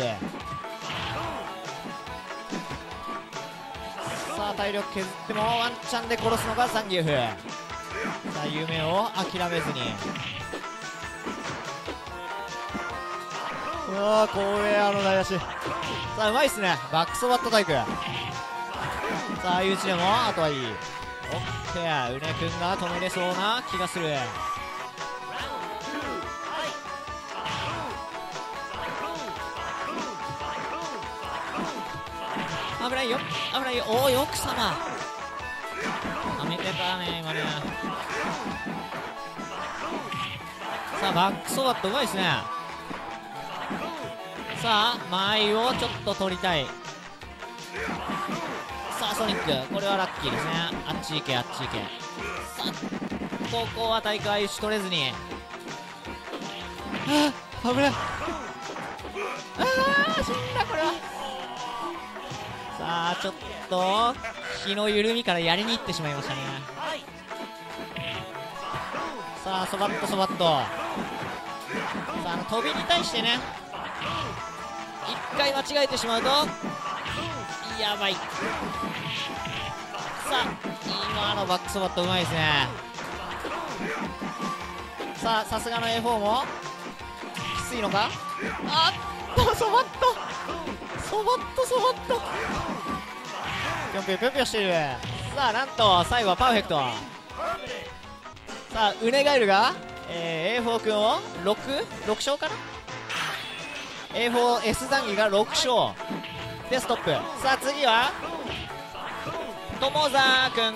さあ体力削ってもワンチャンで殺すのがザンギエフ。さあ夢を諦めずに、うわー光栄あの台足。さあうまいっすねバックソバットタイプ。さあ相打ちでもあとはいい。オッケー、うねくんが止めれそうな気がする。危ないよ危ないよ。おおよくさまはめてたね今ね。さあバックソバットうまいですね。さあ間合いをちょっと取りたい。さあソニック、これはラッキーですね。あっち行けあっち行け。さあここは大会打ち取れずに、ああ危ない、ああ死んだこれは。さあちょっと気の緩みからやりにいってしまいましたね。さあそばっとそばっと、さああの飛びに対してね一回間違えてしまうとやばい。さあ今のバックそばっとうまいですね。さあさすがの エーフォー もきついのか。あっとそばっとそばっとそばっとぴょんぴょんぴょんぴょんしてる。さあなんと最後はパーフェクト。さあウネガエルが、えー、エーフォー 君を ろく?ろく 勝かな。 エーフォーエス ザンギがろく勝でストップ。さあ次は友沢君。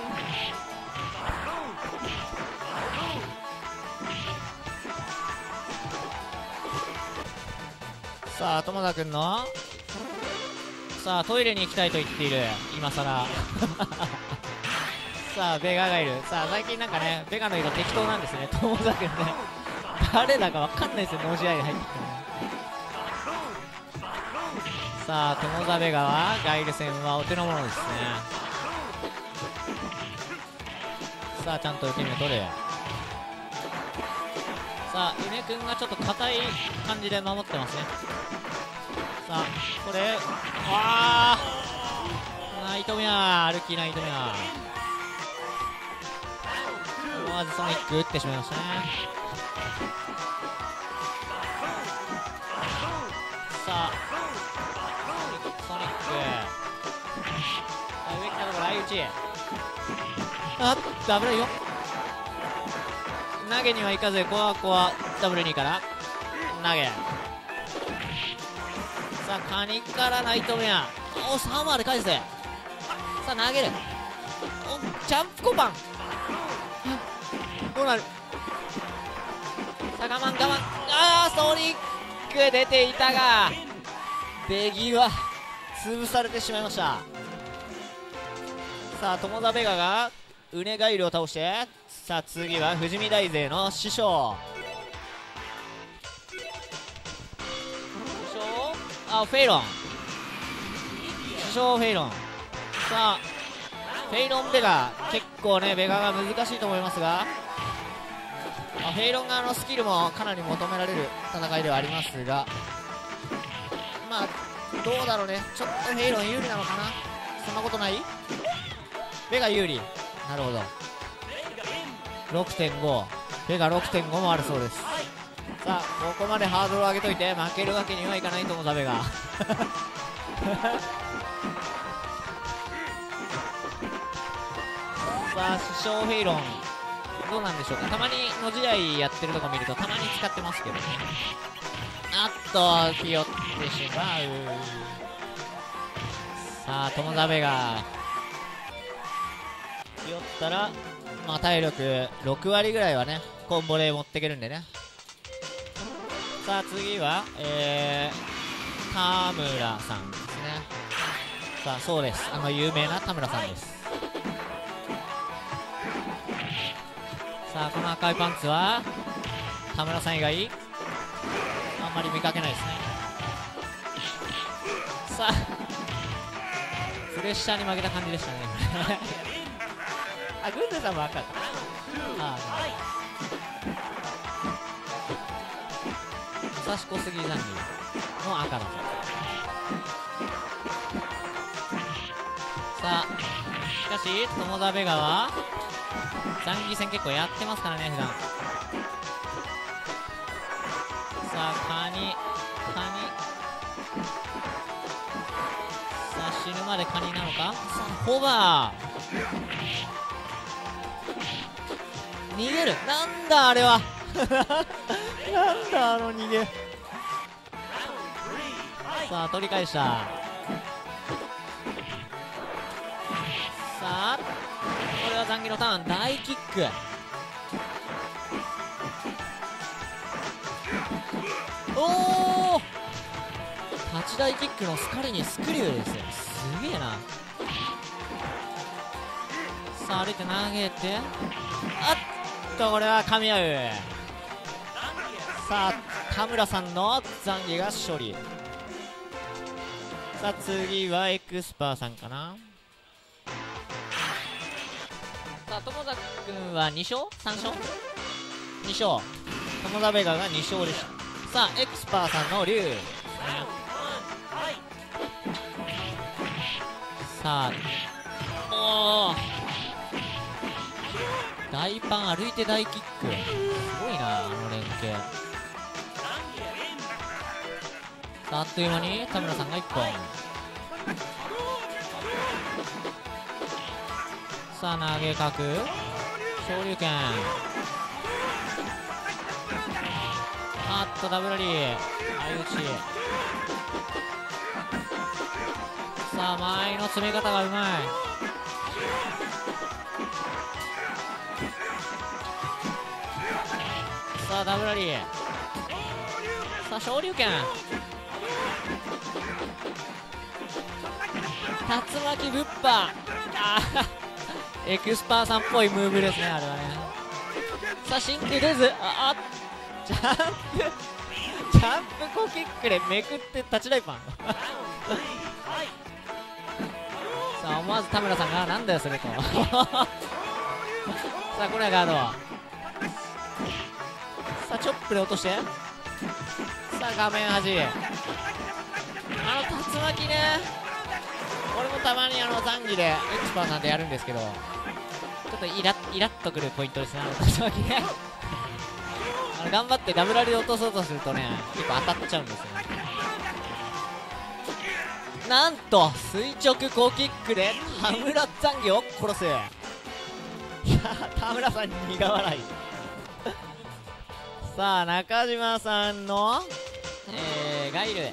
さあ友沢君のさあトイレに行きたいと言っている今さらさあベガがいる。さあ最近なんかねベガの色適当なんですね友沢君ね誰だかわかんないですよノー試合で入ってきてね。さあ友沢ベガはガイル戦はお手の物ですね。さあちゃんと受け身を取る。さあウネ君がちょっと硬い感じで守ってますね。さあこれわあナイトメア歩きナイトメア思わずソニック打ってしまいましたね。さあソニック上来たところ相打ち、あっと危ないよ。投げにはいかずここはここはダブルにから投げ。さあカニからナイトメアおさんまで返す。さあ投げるおジャンプコパンどうなる。さあ我慢我慢、あーソニック出ていたがベギは潰されてしまいました。さあ友田ベガがウネガイルを倒して、さあ次は富士見大勢の師匠師匠あフェイロン師匠フェイロン。さあフェイロンベガ結構ねベガが難しいと思いますが、あフェイロン側のスキルもかなり求められる戦いではありますが、まあどうだろうね、ちょっとフェイロン有利なのかな。そんなことない。ベガ有利、なるほど。 ろくてんご ベガ ろくてんご もあるそうです。さあここまでハードルを上げといて負けるわけにはいかないと思うベガさあ師匠フェイロンどうなんでしょうか。たまにの試合やってるとこ見るとたまに使ってますけどね。あっとひよってしまう。さあ友田ベガひよったらまあ体力ろくわりぐらいはねコンボで持っていけるんでね。さあ次はえー、田村さんですね。さあそうです、あの有名な田村さんです。さあこの赤いパンツは田村さん以外あんまり見かけないですね。さあプレッシャーに負けた感じでしたねあ、グンデさんも赤だ。ああ、武蔵小杉ザンギも赤だぞ。さあしかし友田ベガはザンギ戦結構やってますからね普段。さあカニカニさあ死ぬまでカニなのか。さあホバー逃げる、なんだあれはなんだあの逃げ。さあ取り返した。さあこれはザンギのターン大キック。おお立ち台キックのスカリにスクリューですよ。すげえな。 さあ歩いて投げて、あっとこれは噛み合う。さあ田村さんの懺悔が勝利。さあ次はエクスパーさんかな。さあ友田君はに勝さん勝に勝、友田ベガがに勝でした。さあエクスパーさんの龍ですね。さあおー大パン歩いて大キック、すごいなあの連携。さああっという間に田村さんがいっぽん。さあ投げかく昇竜拳、あっとダブラリー相打ち。さあ前の詰め方がうまい。さあダブラリー、さあ昇竜拳、竜巻ぶっぱ、あーエクスパーさんっぽいムーブですねあれはね。さあ真空出ず、ああジャンプジャンプコキックでめくってタッチライパンさあ思わず田村さんがなんだよそれとさあこれはガード、さあチョップで落として、さあ画面端、あの竜巻ね、俺もたまにあの残機でエクスパーさんでやるんですけど、ちょっとイラッイラッとくるポイントですね、あの竜巻ねあの頑張ってダブラリで落とそうとするとね結構当たっちゃうんですよね。なんと垂直コーキックで田村残機を殺す。いや田村さん苦笑いさあ中島さんの、えー、ガイル、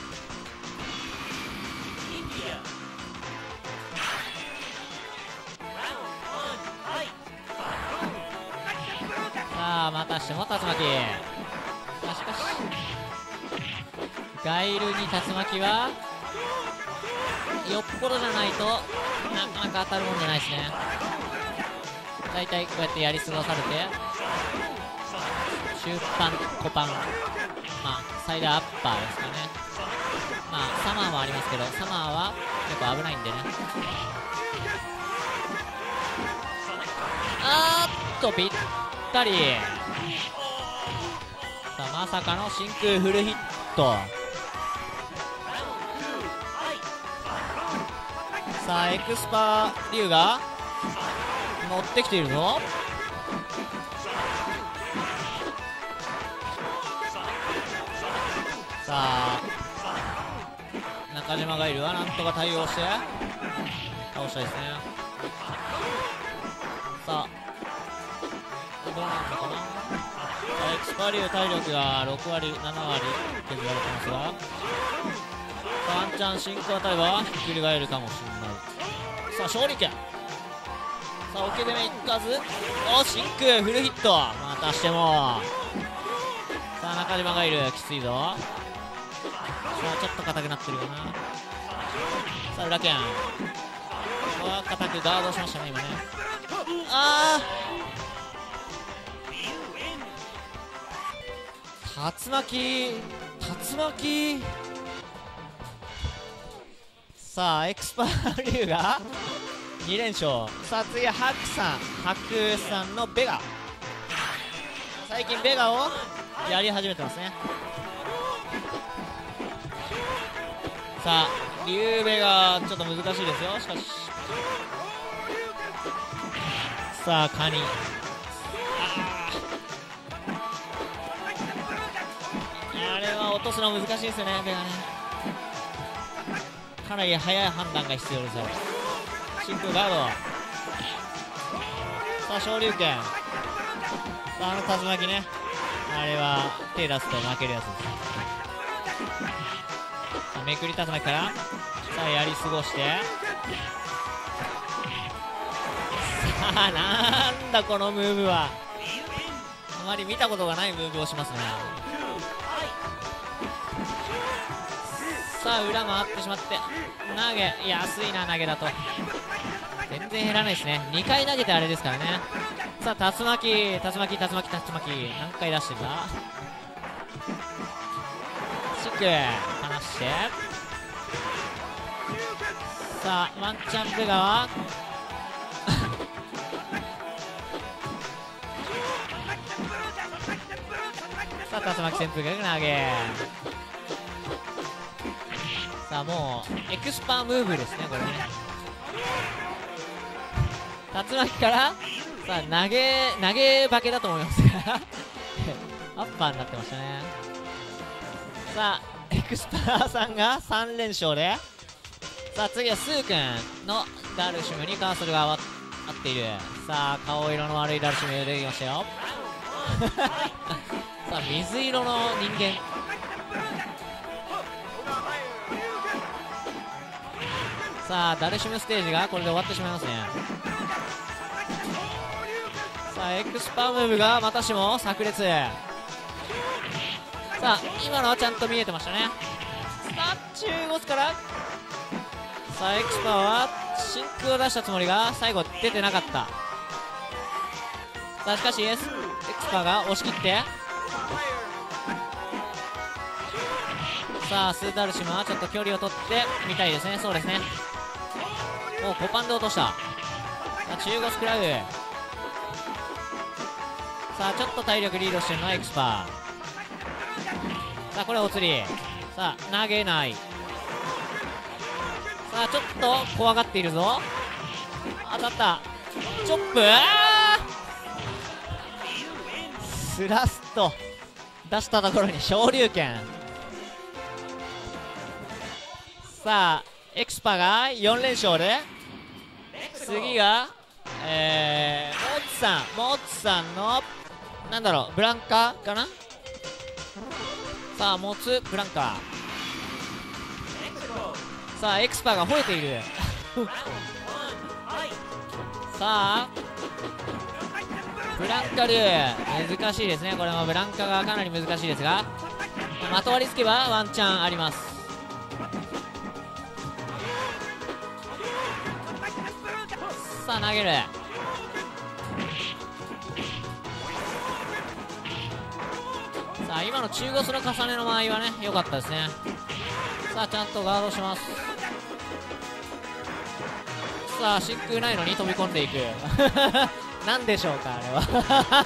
さあまたしても竜巻、しかしガイルに竜巻はよっぽどじゃないとなかなか当たるもんじゃないですね。だいたいこうやってやり過ごされて中パン小パン、まあサイダーアッパーですかね。まあサマーもありますけど、サマーは結構危ないんでね。あーっとぴったり、さあまさかの真空フルヒット。さあエクスパー龍が乗ってきているぞ。さあ中島ガイルはなんとか対応して倒したいですね。さあどうなるのかな。さあエクスパー龍体力がろくわりななわりって言われてますが、ワンチャン真空当たればひっくり返るかもしれない。さあ勝利権、さあ受け攻めいかず、お真空フルヒット、またしても。さあ中島がいる、きついぞ。さあちょっと硬くなってるかな。さあ裏剣、ここは硬くガードしましたね今ね。あー竜巻竜巻さあエクスパー龍がに連勝。さあ次はハクさん、ハクさんのベガ、最近ベガをやり始めてますね。さあ龍ベガちょっと難しいですよ。しかしさあカニ、あれは落とすの難しいですよねベガね。かなり早い判断が必要ですよ。真空ガード、さあ昇竜拳、さああの竜巻ね、あれは手出すと負けるやつです。さあめくり竜巻からさあやり過ごして、さあなんだこのムーブは、あまり見たことがないムーブをしますね。さあ裏回ってしまって投げ、安いな投げだと。全然減らないですね。にかい投げてあれですからね。さあ竜巻竜巻竜巻竜巻何回出してるんだ。シック離して、さあワンチャンベガはさあ竜巻旋風が投げ、さあもうエクスパームーブですねこれね。竜巻からさあ投げ投げ化けだと思いますがアッパーになってましたね。さあエクスパーさんがさん連勝で、さあ次はスー君のダルシムにカーソルが合っている。さあ顔色の悪いダルシム出てきましたよさあ水色の人間、さあダルシムステージがこれで終わってしまいますね。さあエクスパームーブがまたしも炸裂。さあ今のはちゃんと見えてましたね。さあ中腰から、さあエクスパーは真空を出したつもりが最後出てなかった。さあしかしエスエクスパーが押し切って、さあスーダルシムはちょっと距離を取ってみたいですね。そうですね、もうコパンで落とした。さあ中腰食らう。さあちょっと体力リードしてるのはエクスパー。さあこれはお釣り。さあ投げない。さあちょっと怖がっているぞ。当たった。チョップ、スラスト出したところに昇竜拳。さあエクスパがよん連勝で、次がえー、モッツさんモッツさんのなんだろうブランカかな。さあモツブランカ、さあエクスパが吠えているさあブランカ流難しいですね。これもブランカがかなり難しいですが、まとわりつけばワンチャンあります。さあ投げる。さあ今の中腰の重ねの間合いはね良かったですね。さあちゃんとガードします。さあ真空ないのに飛び込んでいくなんでしょうかあれは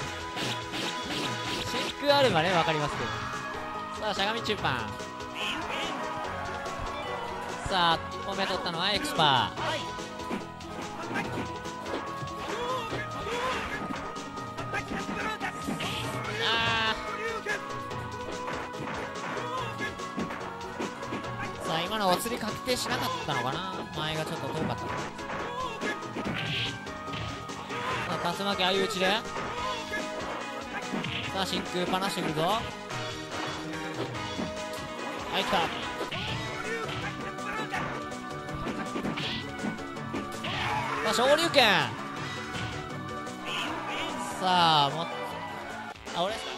真空あればね分かりますけど。さあしゃがみ中パン。さあいっぽんめ取ったのはエクスパー。あー、さあ今のお釣り確定しなかったのかな。前がちょっと遠かった。さあ竜巻相打ちで、さあ真空パナしてくるぞ。はい来た。さあ昇竜拳。さあもあ俺ですか。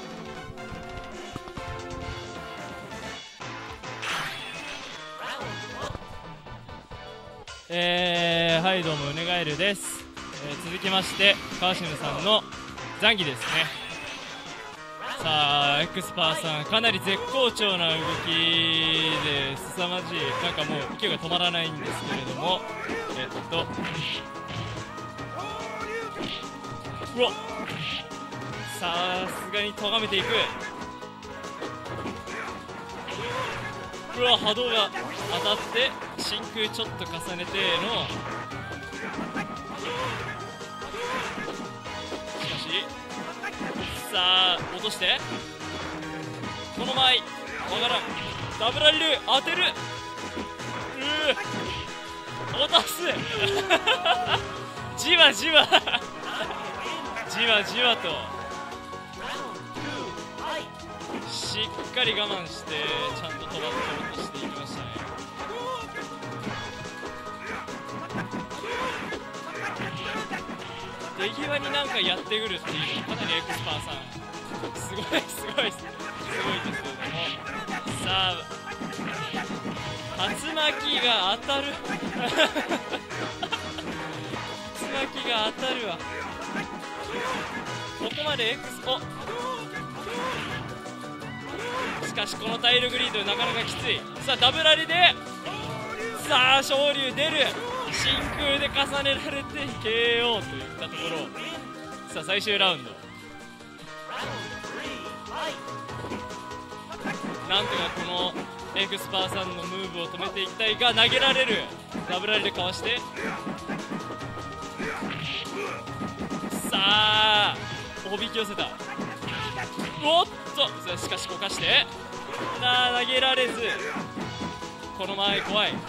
えー、はいどうもウネガエルです。えー、続きましてカーシムさんのザンギですね。さあエクスパーさんかなり絶好調な動きで凄まじい、なんかもう勢いが止まらないんですけれども、えっとうわっさすがに咎めていく。うわ波動が当たって真空ちょっと重ねての、しかしさあ落としてこの前わからんダブラリル当てる。うー落とすじわじわじわじわとしっかり我慢してちゃんと飛ばそうとしていきましたね。出際になんかやってくるっていうのはかなりエクスパーさんすごいすごいすごいですけれども、さあ竜巻が当たる巻きが当たるわ。ここまで X おしかしこの体力リードなかなかきつい。さあダブラリでさあ昇竜出る。真空で重ねられて ケーオー といったところ。さあ最終ラウンド、なんとかこのエクスパーさんのムーブを止めていきたいが、投げられる。ダブラリでかわして、さあおびき寄せた。おっとさあしかしこかしてなあ投げられず、この前怖い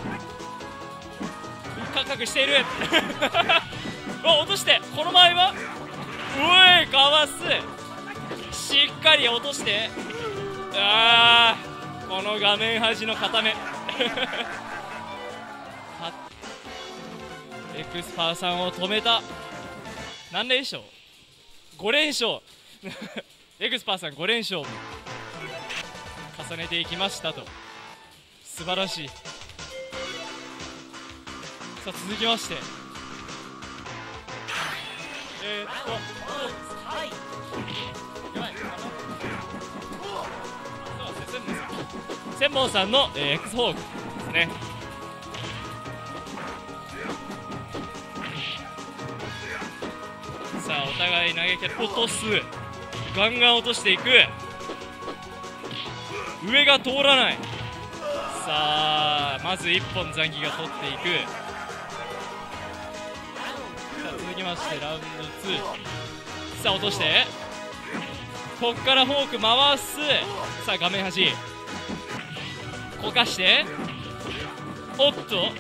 カクカクしているお落として、この前はおいかわす、しっかり落として、あーこの画面端の固めエクスパーさんを止めた。何連勝 ?ご 連勝エクスパーさんご連勝重ねていきましたと。素晴らしい。さあ続きましてえー、っとやばい千本さんの、えー、X ホークですね。さあお互い投げキャラ落とす、ガンガン落としていく。上が通らない。さあまずいっぽん残機が取っていく。さあ続きましてラウンドに。さあ落としてこっからフォーク回す。さあ画面端こかして、おっと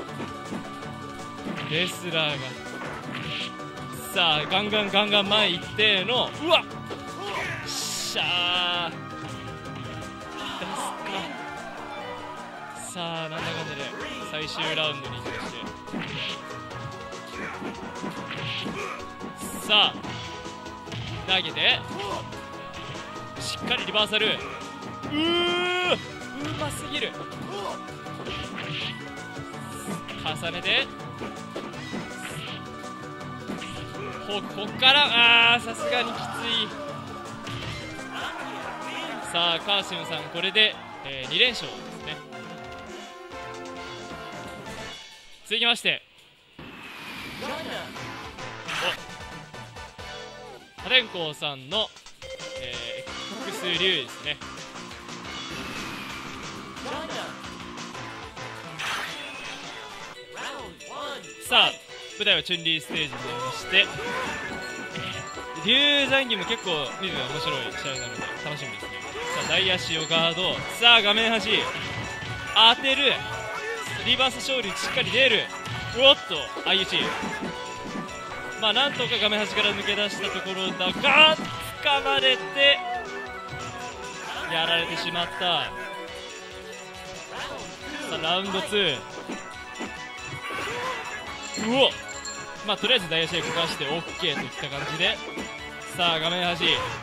レスラーがさあガンガンガンガン前行っての、うわっしゃー出すか。さあなんだかんだで最終ラウンドに行きまして、さあ投げてしっかりリバーサル。うーうますぎる。重ねてここっからあーさすがにきつい。さあカーシムさんこれで、えー、に連勝ですね。続きましてお破天荒さんの、えー、X 竜ですね。さあ舞台はチュンリーステージになりまして、竜残機も結構見るの面白い試合なので楽しみですね。さあ大足をガード、さあ画面端当てる、リバース勝利しっかり出る。おっと相打ち、まあなんとか画面端から抜け出したところだが掴まれてやられてしまった。さあラウンドに、うおっ、まあとりあえず大足でこかして OK といった感じで、さあ画面端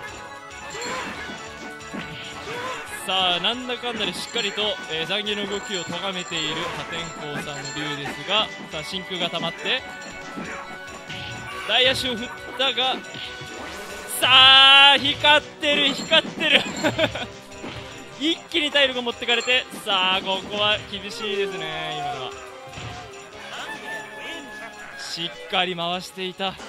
さあなんだかんだでしっかりと、えー、残機の動きを咎めている破天荒さんの竜ですが、さあ真空が溜まって大足を振ったが、さあ光ってる光ってる一気に体力を持ってかれて、さあここは厳しいですね。今のはしっかり回していた。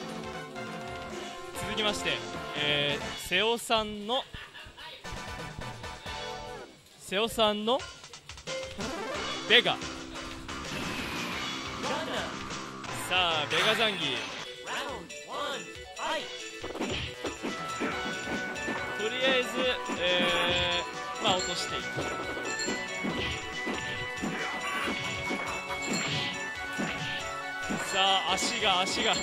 続きまして、えー、瀬尾さんの瀬尾さんのベガ。さあベガ残機とりあえず、えー、まあ落としていく。さあ足が足が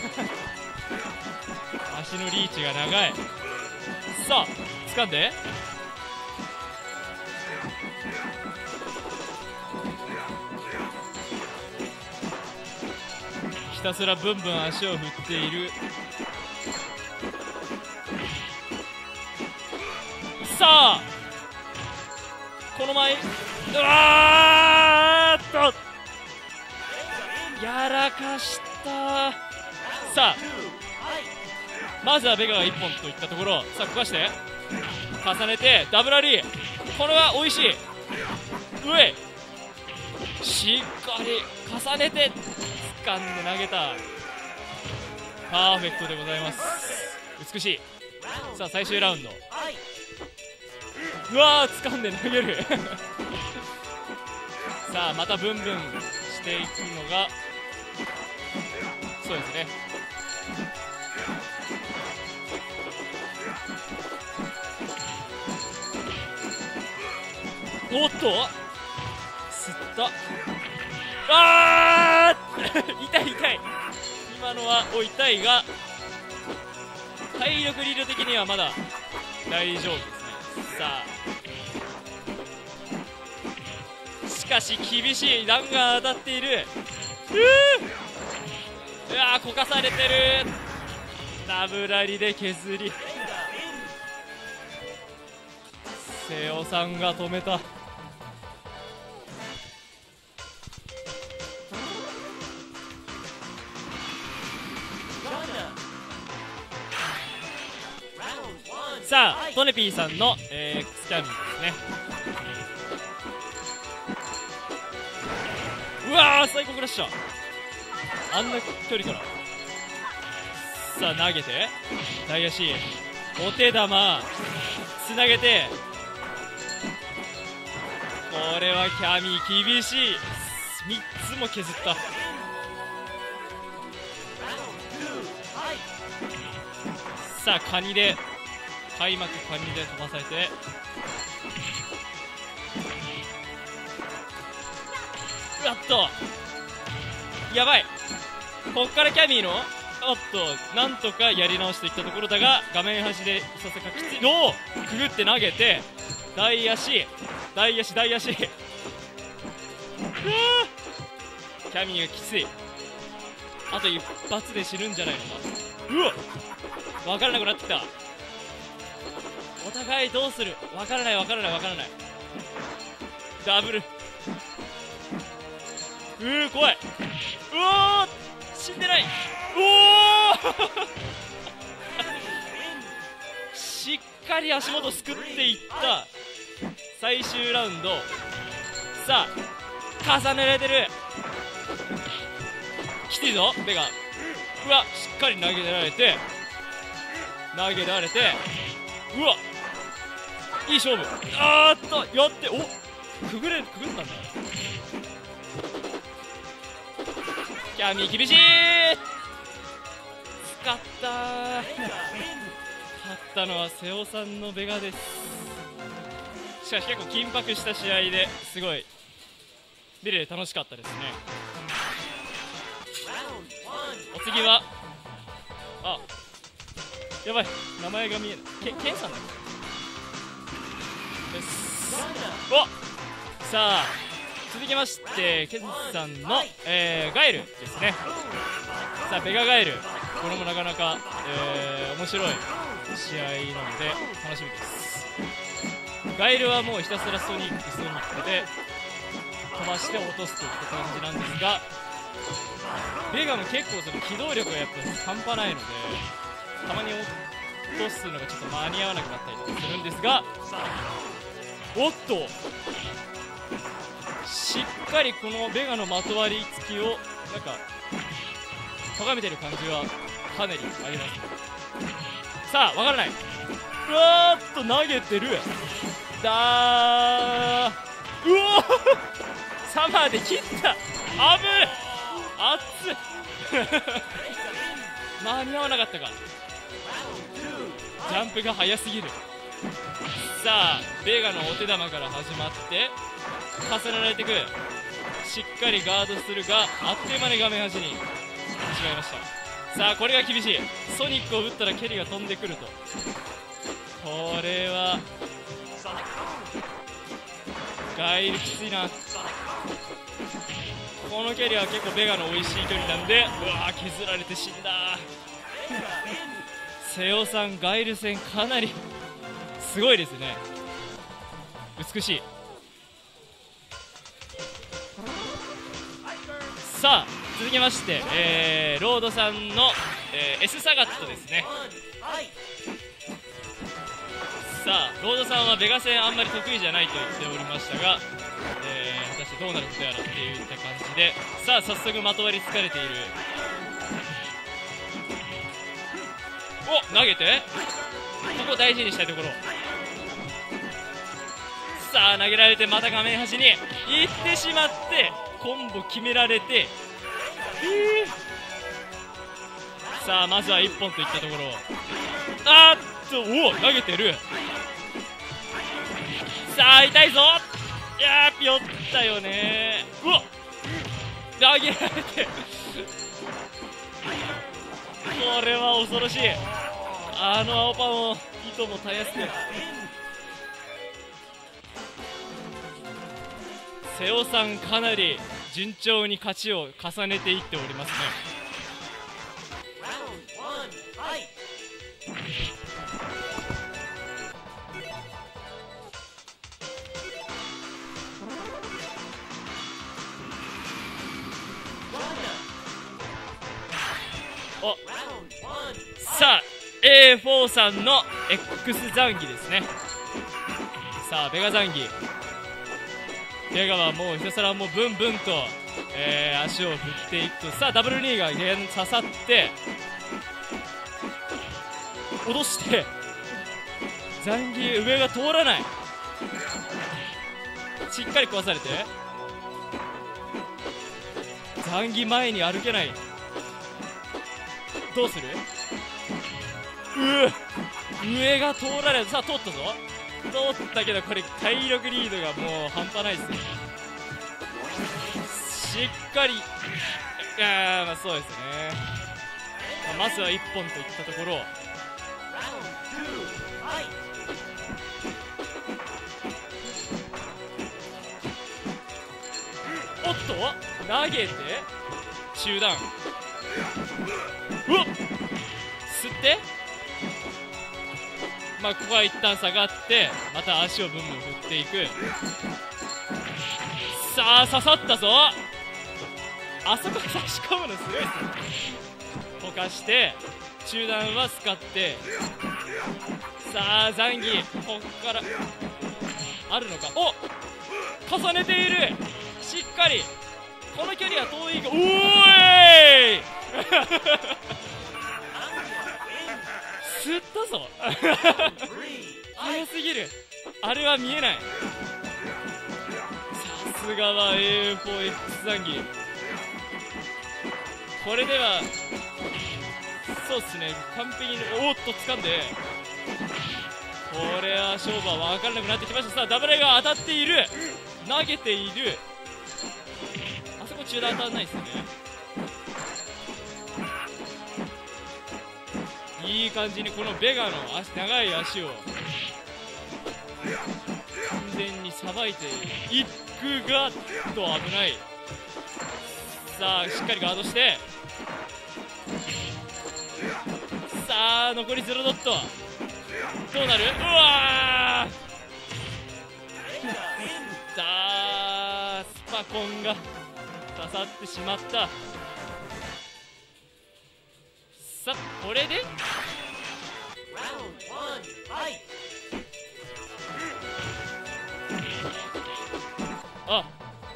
足のリーチが長い。さあ掴んでひたすらブンブン足を振っている。さあこの前うわーっとやらかしったー。さあまずはベガがいっぽんといったところ、さあ焦がして重ねてダブルアリー、これは美味しい。うえしっかり重ねて掴んで投げた。パーフェクトでございます。美しい。さあ最終ラウンド、うわー掴んで投げるさあまたブンブンしていくのがそうですね。おっと吸った。あー痛い痛い。今のはお痛いが体力リード的にはまだ大丈夫ですね。さあしかし厳しい弾が当たっている。うわーこかされてる。ダブラリで削り、瀬尾さんが止めた。さあトネピーさんの、えー、X キャミーですね。うわー最高クラッシャー、あんな距離から。さあ投げて大足お手玉つなげて、これはキャミー厳しい。みっつも削った。さあカニで開幕カニで飛ばされて、うわっとやばい。こっからキャミーのおっとなんとかやり直していったところだが、画面端でさせかきついのをくぐって投げて大足大足大足うわキャミーがきつい。あと一発で死ぬんじゃないのか。うわ分からなくなってきた。お互いどうする、分からない分からない分からない。ダブルうー怖い。うおー死んでない。おおしっかり足元すくっていった最終ラウンド。さあ重ねられてる。きついぞベガ。うわしっかり投げられて投げられて、うわいい勝負。あーっとやっておくぐれくぐったんだ。キャミー厳しい。使ったー。勝ったのは瀬尾さんのベガです。しかし結構緊迫した試合ですごい見れて楽しかったですね。お次はあやばい名前が見えない。けケンさんだっけです。おさあ続きましてケンさんの、えー、ガエルですね。さあベガガエル、これもなかなか、えー、面白い試合なので楽しみです。ガエルはもうひたすらストニックストニックで飛ばして落とすといった感じなんですが、ベガも結構その機動力がやっぱ半端ないのでたまに落とすのがちょっと間に合わなくなったりとかするんですが、おっとしっかりこのベガのまとわりつきをなんか咎めてる感じはかなりありますね。さあわからない。うわーっと投げてる。だーうおーサマーで切った。あぶ熱っ間に合わなかったか。ジャンプが速すぎる。さあベガのお手玉から始まって重ねられていく。しっかりガードするがあっという間に画面端にしまいました。さあこれが厳しい。ソニックを打ったら蹴りが飛んでくると、これはガイルきついな。この蹴りは結構ベガの美味しい距離なんで、うわー削られて死んだ瀬尾さんガイル戦かなりすごいですね。美しい。さあ続きまして、えー、ロードさんの、えー、S サガットですね。さあロードさんはベガ戦あんまり得意じゃないと言っておりましたが、えー、果たしてどうなることやらっていった感じで、さあ早速まとわりつかれている。お、投げてここ大事にしたいところ。さあ投げられてまた画面端に行ってしまってコンボ決められて、えー、さあまずはいっぽんといったところ。あーっと、おお投げてる。さあ痛いぞ。いやーピヨったよね。うわっ投げられてこれは恐ろしい。あの青パンをいともたやすく。瀬尾さんかなり順調に勝ちを重ねていっておりますね。おさあ エーフォー さんの X 残機ですね。さあベガ残機、ベガはもうひたすらもうブンブンと、えー、足を振っていくと、さあダブルニーが刺さって脅して残機上が通らない。しっかり壊されて残機前に歩けない。どうする。うー上が通らない。さあ通ったぞ。通ったけどこれ体力リードがもう半端ないですね。しっかり、いやーまあそうですね、まあ、まずはいっぽんといったところ。おっと投げて中断。うわっ吸ってまあここは一旦下がってまた足をブンブン振っていく。さあ刺さったぞ。あそこ差し込むのすごいですね。溶かして中段は使って、さあ残機こっからあるのか。お重ねている。しっかりこの距離は遠いが、おーい吸ったぞ早すぎる。あれは見えない。さすがは エーフォーエックス 残機。これではそうっすね、完璧におーっと掴んで、これは勝負は分からなくなってきました。さあダブルが当たっている、投げている。あそこ中段当たらないですね。いい感じにこのベガの足長い足を完全にさばいていくが、と危ない。さあしっかりガードして、さあ残りゼロドットどうなる。うわーさあスパコンが刺さってしまった。さあこれであ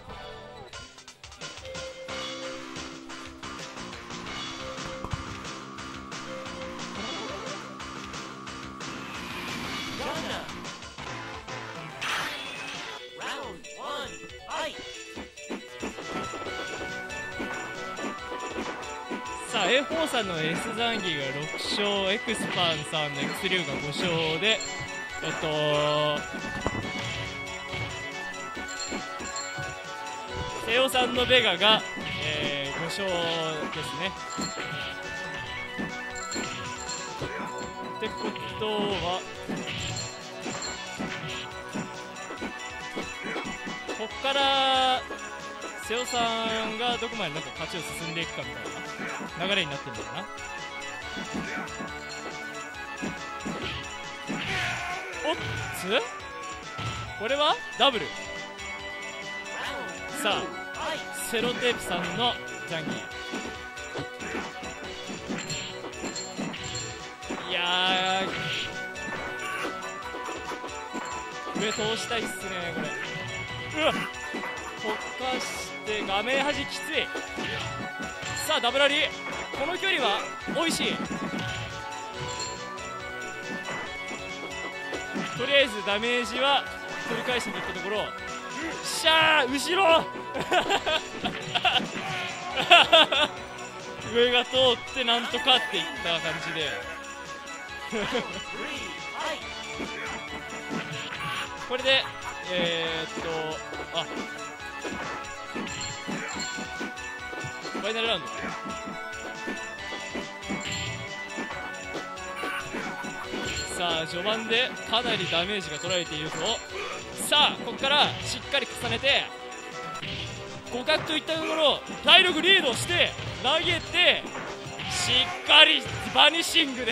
さあ エーフォー さんの S 残機がろく勝、エクスパンさんの X リュウがご勝で、えっと瀬尾さんのベガが、えー、ご勝ですね。ってことはこっから瀬尾さんがどこまでなんか勝ちを進んでいくかみたいな流れになってるのかな。おっつこれはダブル。さあセロテープさんのザンギ。いやー、上通したいっすねこれ。うわっ、ほかして画面端きつい。さあダブラリ、この距離は美味しい。とりあえずダメージは取り返しにいったところ、しゃー後ろ上が通ってなんとかっていった感じでこれでえー、っとあファイナルラウンド。さあ序盤でかなりダメージが取られているぞ。さあここからしっかり重ねて互角といったところ体力リードして投げてしっかりバニシングで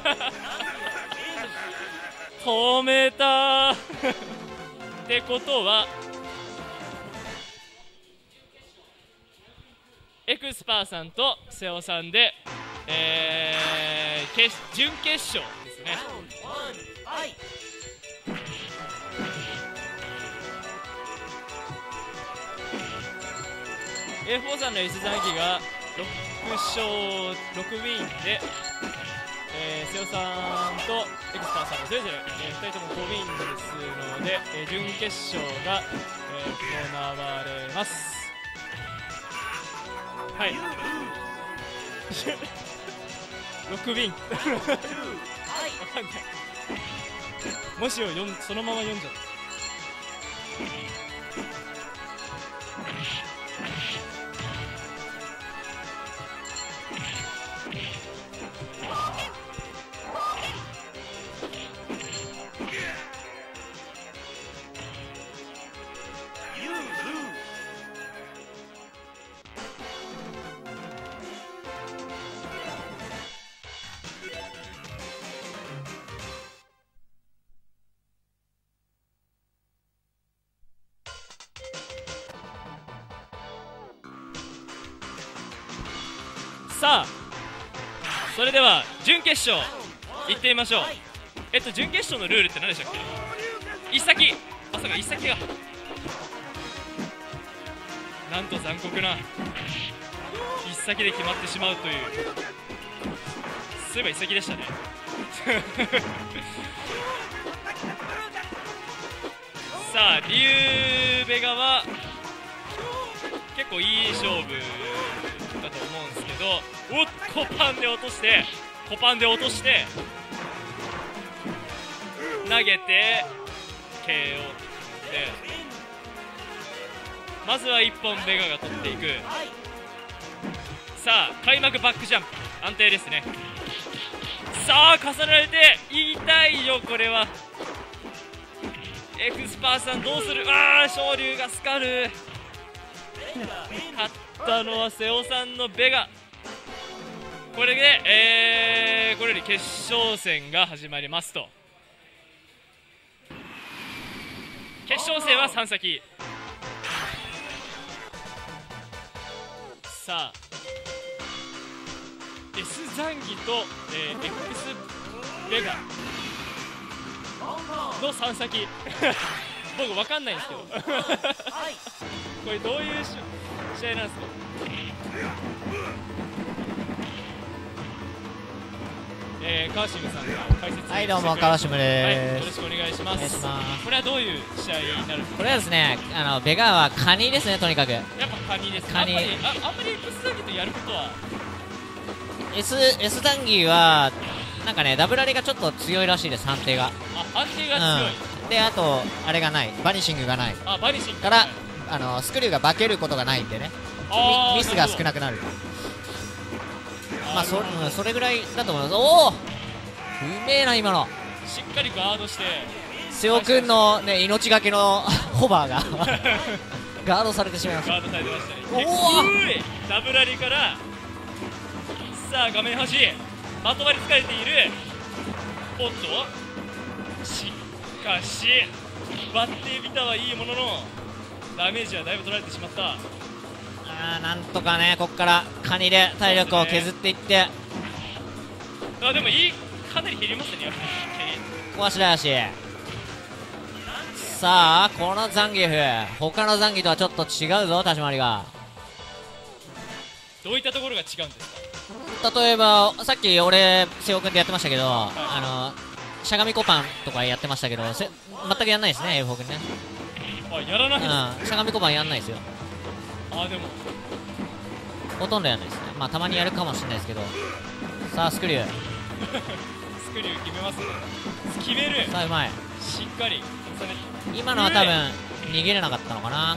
止めたーってことはエクスパーさんと瀬尾さんで、えー、決準決勝ですね。エーフォー さんの S 残機がろく勝ろくウィーンで、えー、瀬尾さんとエクスパーさんもそれぞれ、えー、ふたりともごウィーンですので、えー、準決勝が、えー、行われます。はい。ろくウィン。わかんない。もしを読んそのまま読んじゃった。さあそれでは準決勝いってみましょう。えっと準決勝のルールって何でしたっけ。一先、まさか一先がなんと残酷な一先で決まってしまうという。そういえば一先でしたねさあリュウベガは結構いい勝負だと思うんですけど、おっコパンで落としてコパンで落として投げて ケーオー でまずはいっぽんベガが取っていく。さあ開幕バックジャンプ安定ですね。さあ重ねられて痛いよこれは。エクスパーさんどうする。ああ昇竜がスカル。勝ったのは瀬尾さんのベガ。これで、えー、これより決勝戦が始まりますと。決勝戦はさん先。さあ S 残機と、えー、X ベガのさん先僕わかんないんですけどこれどういうし試合なんですか。えー、川島さんが解説。 はいどうも川島です、 はい、よろしくお願いします。 お願いします。 これはどういう試合になるんですか。 これはですね、あのベガはカニですね。とにかくやっぱカニです。 カニ。 あんまりああんまり X 残機とやることは S, S 談義はなんかねダブラリがちょっと強いらしいです。判定があ安定が強い、 うん、であとあれがないバニシングがないあバニシングからあのスクリューが化けることがないんでね、ミ, ミスが少なくなる。まあ そ, うん、それぐらいだと思います。おおうめえな今の。 しっかりガードして瀬尾君の、ね、命がけのホバーがガードされてしまいました。 ガードされてましたね。 おおダブラリからさあ画面端まとまりつかれている。おっとしかし割ってみたはいいもののダメージはだいぶ取られてしまった。 あーなんとかねここからカニで体力を削っていって、 あでもいいかなり減りますねやっぱり壊しだし。さあこのザンギフ他のザンギとはちょっと違うぞ立ち回りが。 どういったところが違うんですか？ 例えばさっき俺瀬尾君でやってましたけど、あのしゃがみコパンとかやってましたけどせ全くやんないですねエーフォー君ね。 あやらないんですか？ うんしゃがみコパンやんないですよ。 あでもほとんどやんないですね。まあたまにやるかもしれないですけど。さあスクリュースクリュー決めますね。決める。 さあうまい。 しっかり重ねて。 今のは多分逃げれなかったのかな。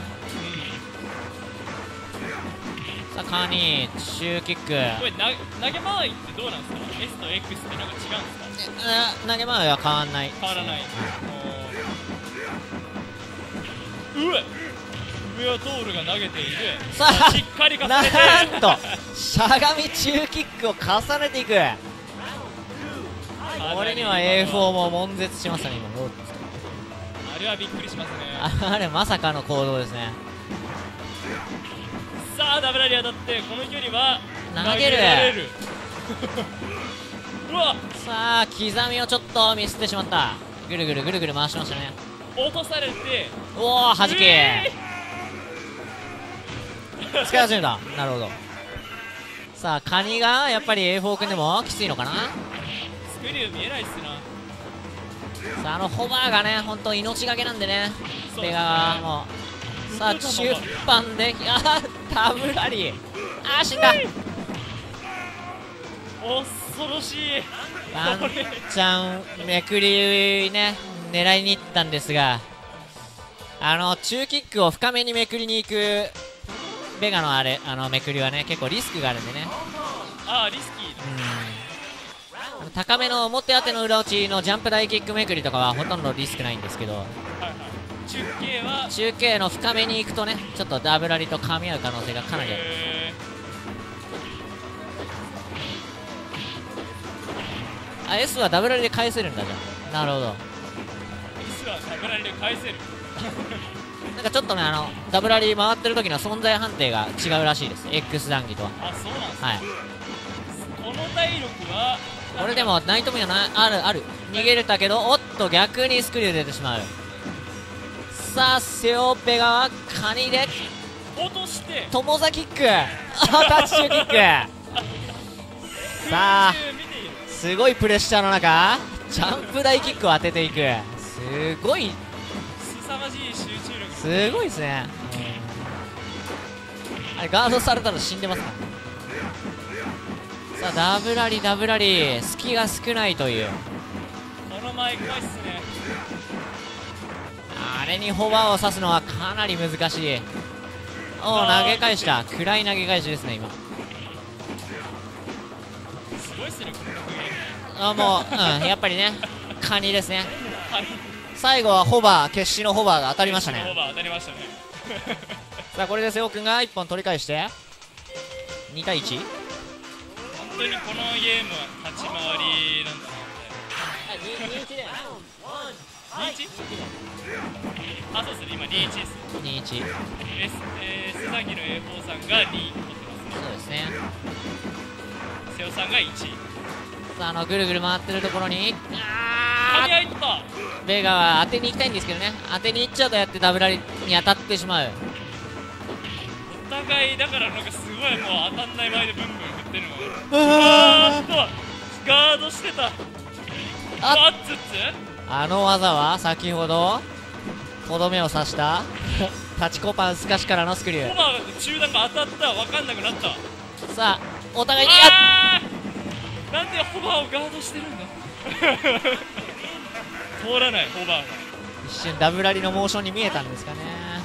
さあカニシューキック。 これな投げ回りってどうなんですか？ S と X ってなんか違うんですか？ え投げ回りは変わんない。 変わらない。うわ上はトールが投げている。 さあしっかり重ねなんてとしゃがみ中キックを重ねていく。これには エーフォー も悶絶しましたね今。どうですか？ あれはびっくりしますね。 あれまさかの行動ですね。 さあダブラリ当たってこの距離は投げるられるうわさあ刻みをちょっとミスってしまった。ぐるぐるぐるぐる回しましたね。 落とされておおはじき、 え使い始めた。なるほど。さあカニがやっぱり エーフォー 君でもきついのかな。 スクリュー見えないっすな。 さああのホバーがね本当命がけなんでね。 そうですね手がもうさあ中盤であーダブラリーあー死んだ。 恐ろしい。 ワンちゃんめくりね狙いに行ったんですが、あの中キックを深めにめくりに行くベガのあれあのめくりはね結構リスクがあるんでね。 ああリスキーうん高めの表当ての裏落ちのジャンプ大キックめくりとかはほとんどリスクないんですけど、 はいはい中継は中継の深めに行くとねちょっとダブラリと噛み合う可能性がかなりある。 えあ S はダブラリで返せるんだじゃん。なるほど。 ー、S はダブラリで返せる。 なんかちょっとねあのダブラリ回ってる時の存在判定が違うらしいです X 談義とは。 あそうなんですか。 はいこの体力はこれでもナイトミアなあるある逃げれたけどおっと逆にスクリュー出てしまう。さあセオペガはカニで落として友座キックあタッチ中キックさあ見ている。 すごいプレッシャーの中ジャンプ台キックを当てていく。すごい凄まじい集中力。 すごいですね。あれガードされたら死んでますから。さあダブラリダブラリ隙が少ないという。 この前怖いっすね。 あれにホバーを刺すのはかなり難しい。おお投げ返した。暗い投げ返しですね今。 すごいっすねこの格ゲあもう、うん、やっぱりねカニですね。 ー。はい最後はホバー決死のホバーが当たりましたね。 オーバー当たりましたね。 さあこれで瀬尾君がいっぽん取り返してにたいいち。 本当にこのゲームは立ち回りなんだなって。にいち？あそうですね今にいちです。 にいち S、えー、スザギの エーフォー さんがにい取ってます。 そうですね。 瀬尾さんがいちい。 さああのぐるぐる回ってるところにあ噛み合いとかーベガは当てに行きたいんですけどね当てに行っちゃうとやってダブラリに当たってしまう。 お互いだからなんかすごいもう当たんない前でブンブン振ってるのがあーっとガードしてた。 ああっつっつあの技は先ほどとどめを刺したタチコパンスカシからのスクリュー。 コバが中段が当たった分かんなくなった。 さあお互いにあーなんでホバーをガードしてるんだ通らないホバーが。 一瞬ダブラリのモーションに見えたんですかね。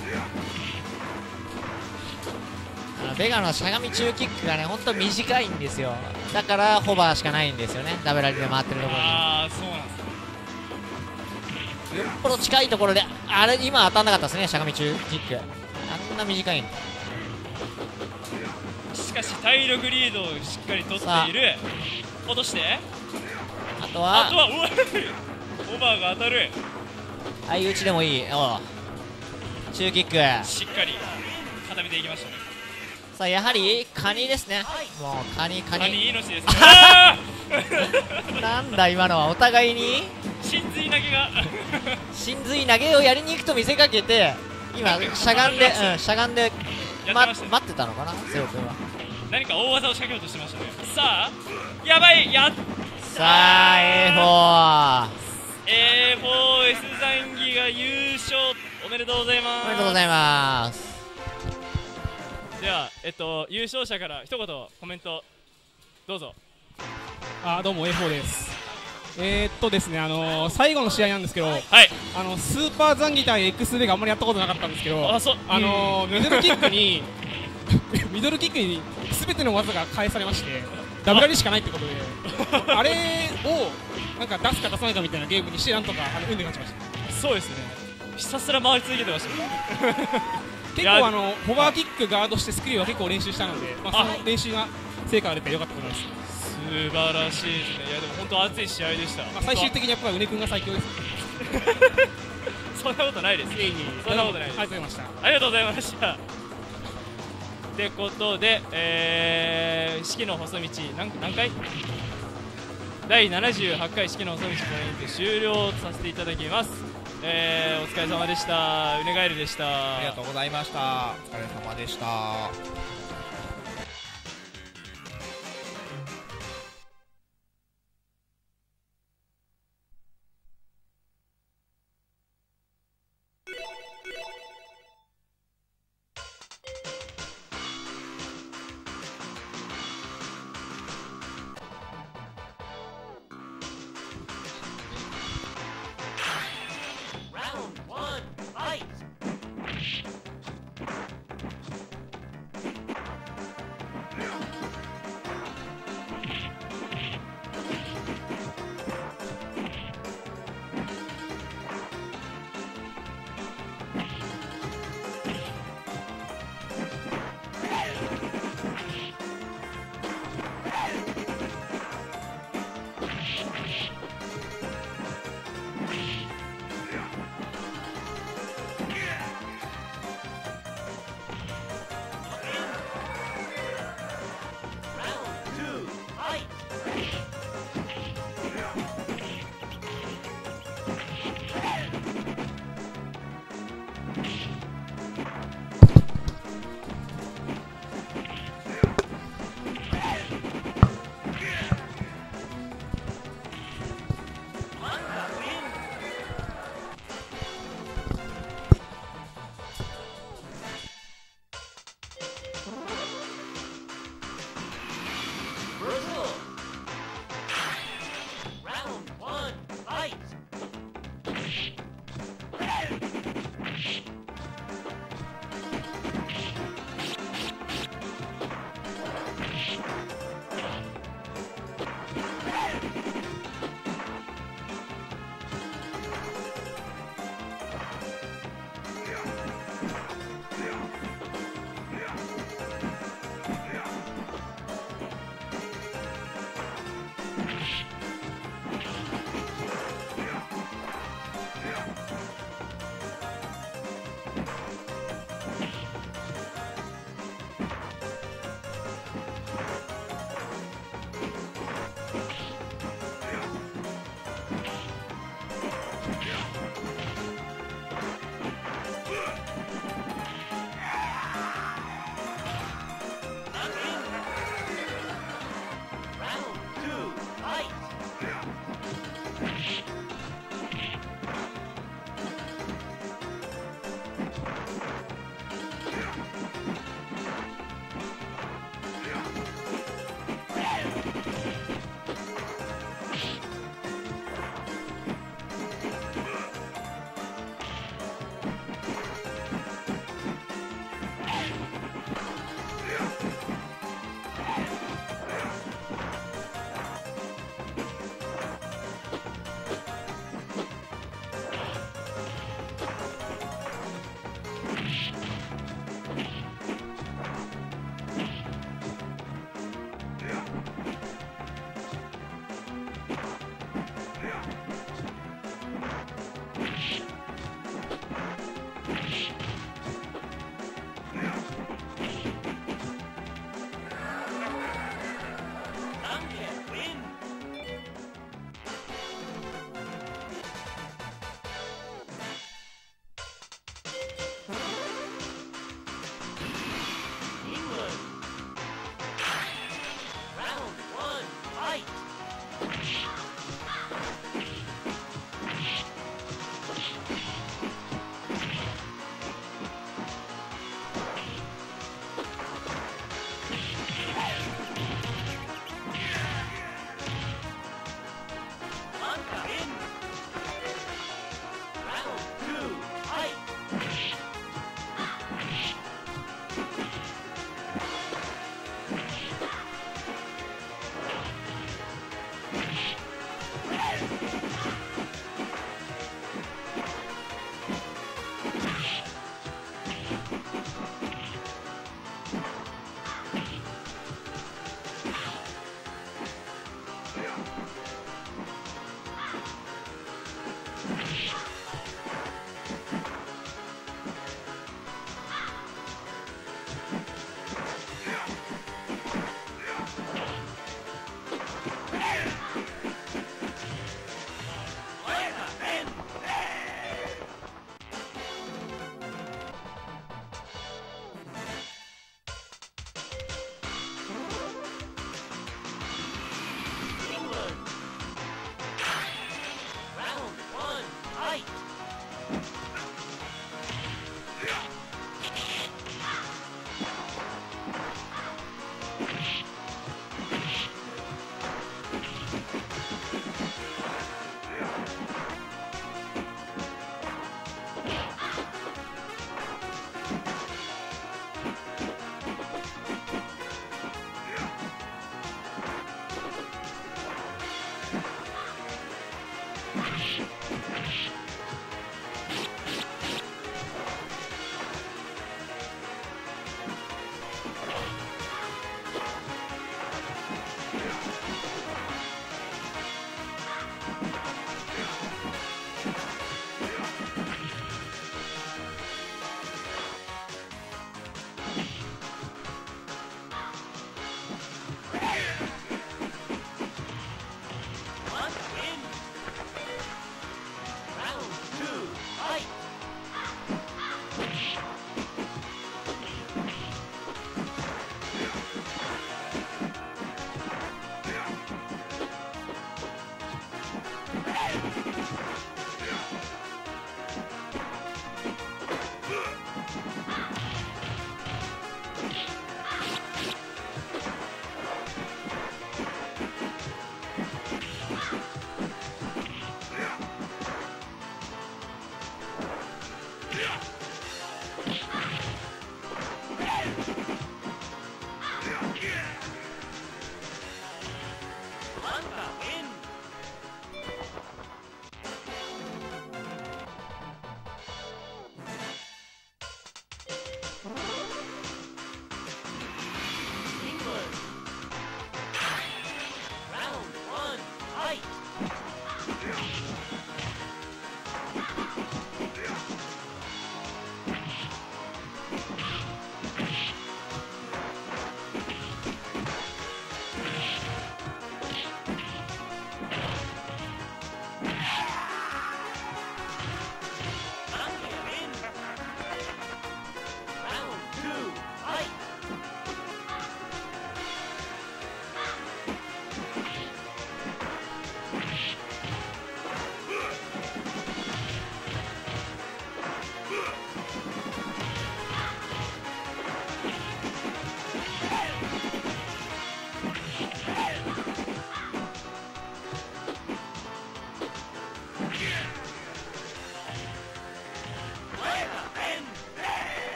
あのベガのしゃがみ中キックがねほんと短いんですよ。だからホバーしかないんですよねダブラリで回ってるところに。 ああそうなんですね。 よっぽど近いところであれ今当たんなかったですねしゃがみ中キックあんな短いん。 しかし体力リードをしっかり取っている。落としてあとはあとはうわホバーが当たる。 相打ちでもいい。おう中キックしっかり固めていきましたね。 さあやはりカニですね。もうカニカニカニ命ですね。あなんだ今のはお互いにー真髄投げが真髄投げをやりに行くと見せかけて今しゃがんで、うん、しゃがんで、ま、 やってましたね待ってたのかな瀬尾君は。 何か大技を仕掛けようとしてましたね。さあやばいやっさあ エーフォーエーフォーエス ザンギが優勝おめでとうございます。 おめでとうございます。 ではえっと優勝者から一言コメントどうぞ。 あ、どうも エーフォー です。えー、っとですね、あのー、最後の試合なんですけど、 はい。 あのスーパーザンギ対 エックス ベがあんまりやったことなかったんですけど、 あそうあのー、ミドルキックにミドルキックに全ての技が返されましてダブラリしかないってことであれをなんか出すか出さないかみたいなゲームにしてなんとかあの運で勝ちました。 そうですね。ひたすら回り続けてましたね。 結構あのフォバーキックガードしてスクリューは結構練習したので、まあ、その練習が成果が出てよかったと思います。 素晴らしいですね。いやでも本当熱い試合でした。 まあ、最終的にやっぱり宇根君が最強です。 そんなことないです。 いえいえそんなことないです。 ありがとうございました。 ありがとうございました。ってことで、えー、四季の細道何何回だいななじゅうはちかい四季の細道の演技終了させていただきます。えー、お疲れ様でした。うねガエルでした。 ありがとうございました。お疲れ様でした。 Round one, fight!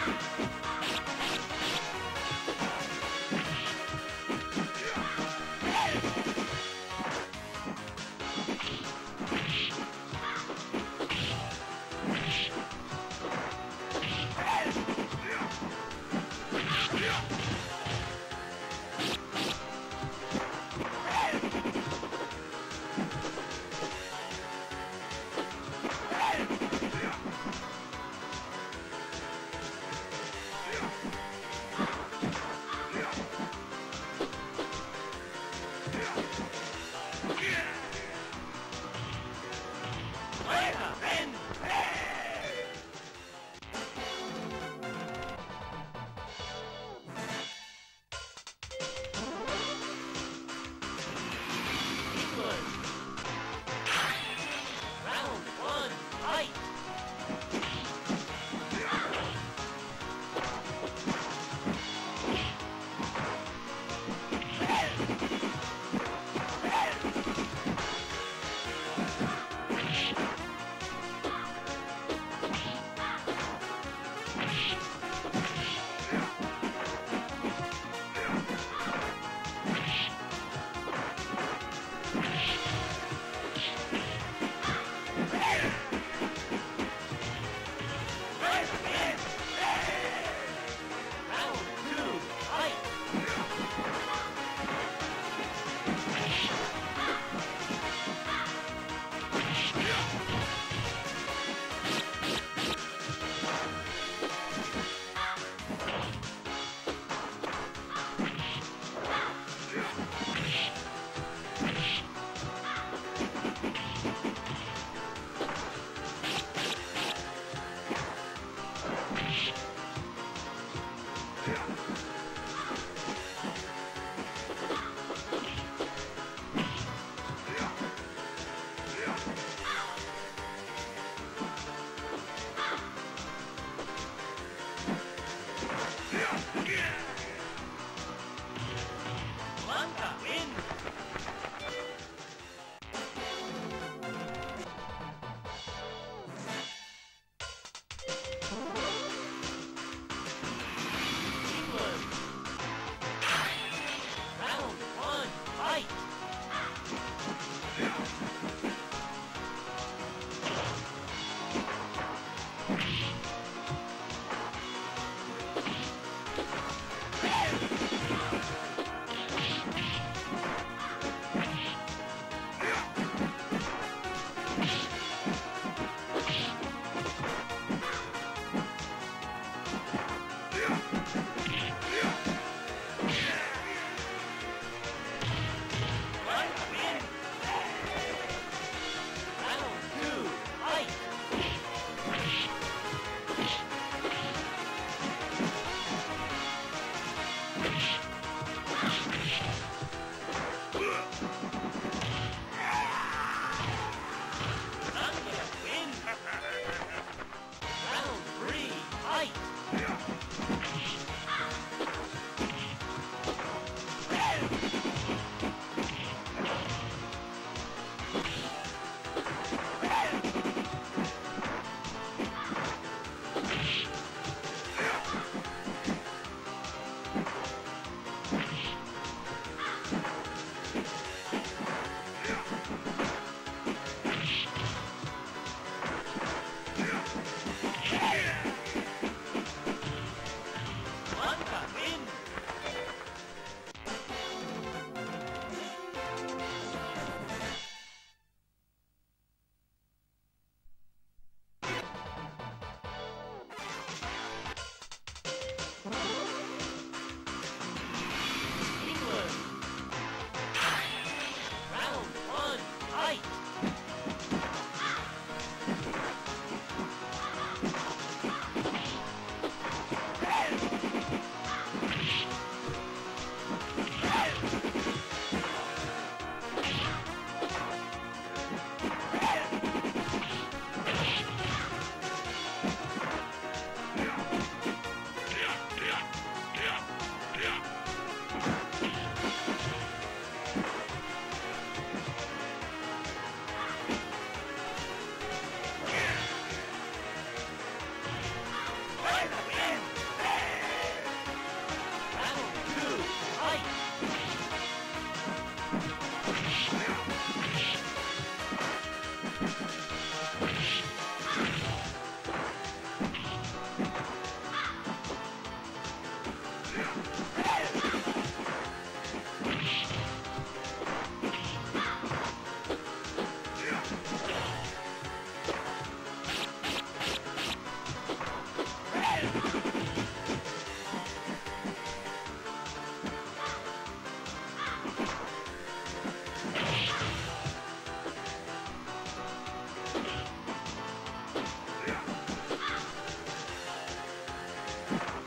さ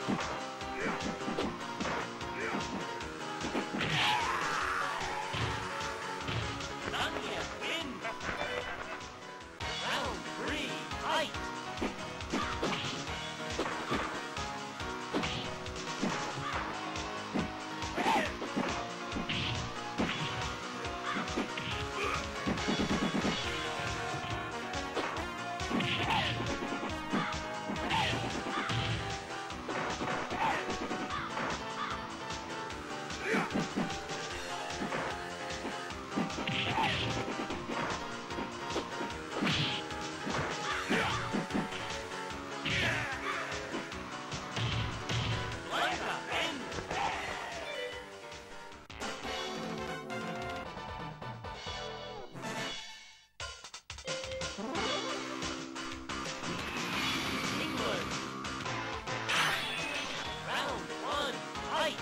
Zambia win. Round three, fight. Blanca win. England. Round one, fight.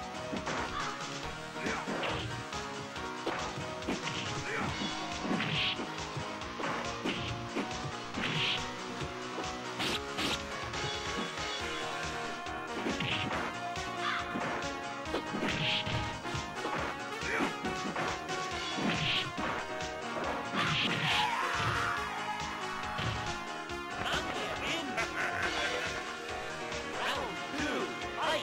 Zambia win. Round two, fight.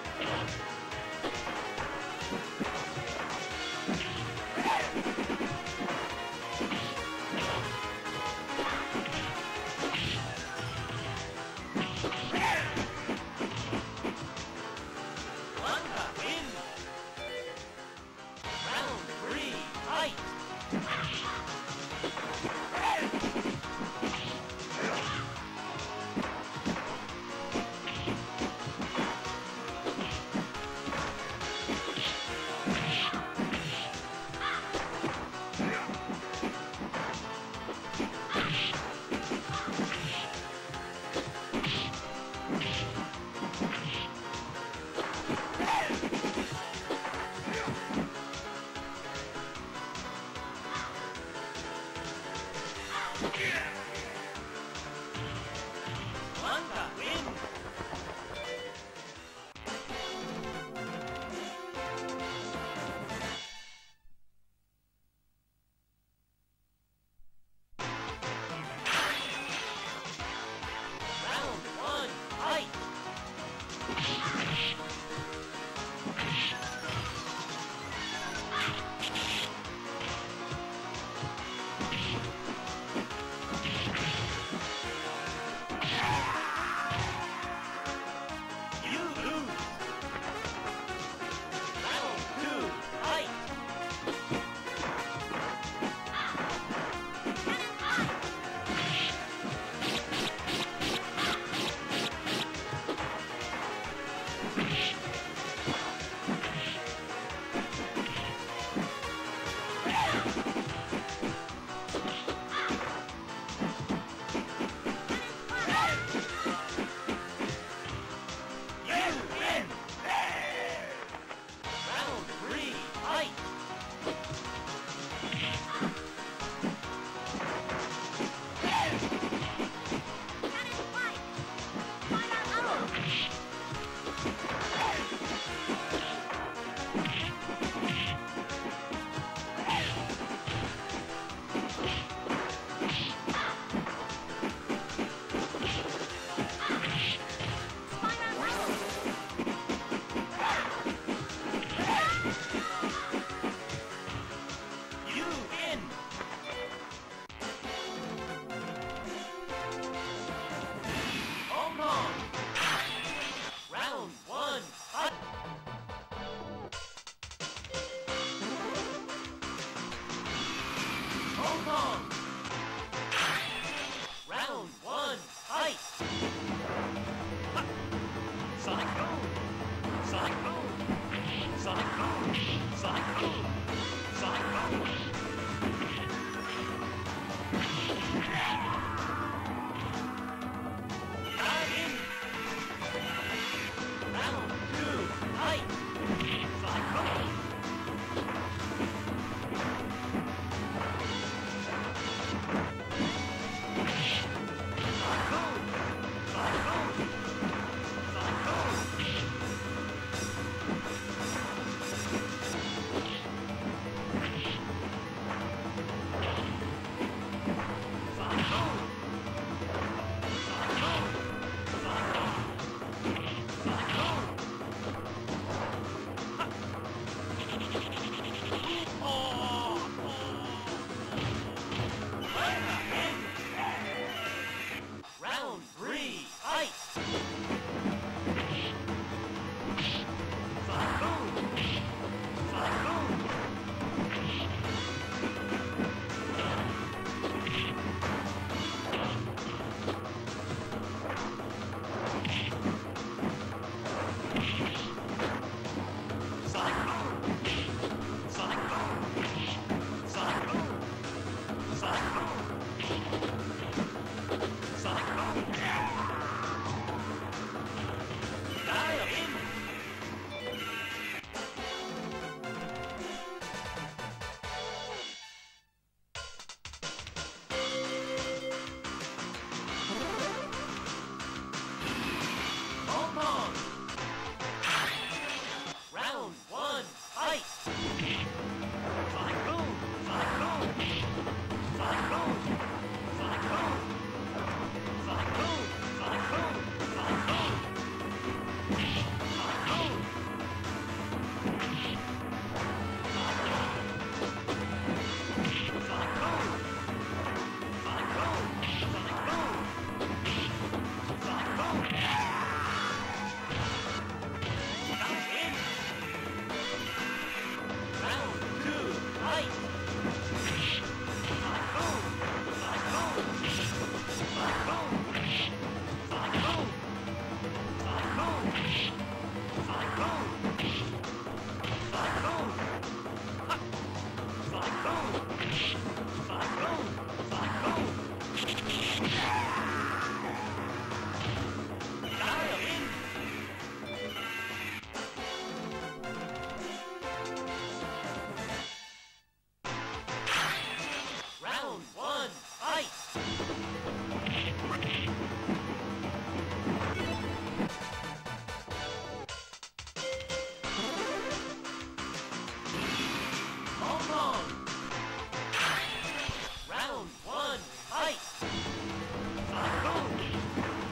Blanca win. Round three, fight. Blanca win. Round one, fight. You lose. Round two, fight. You win. Round three, fight. You win. Hong Kong.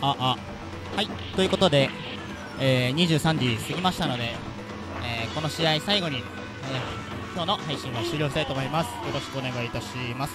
ああはいということで、えー、にじゅうさんじ過ぎましたので、えーこの試合最後に、えー今日の配信は終了したいと思います。よろしくお願いいたします。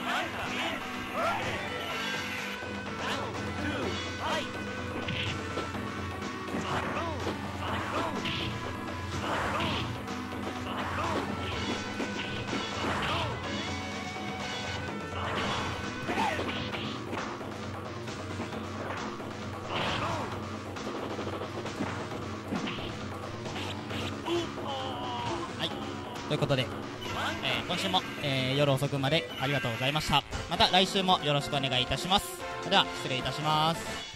ということで、えー今週も、えー夜遅くまでありがとうございました。また来週もよろしくお願いいたします。それでは失礼いたします。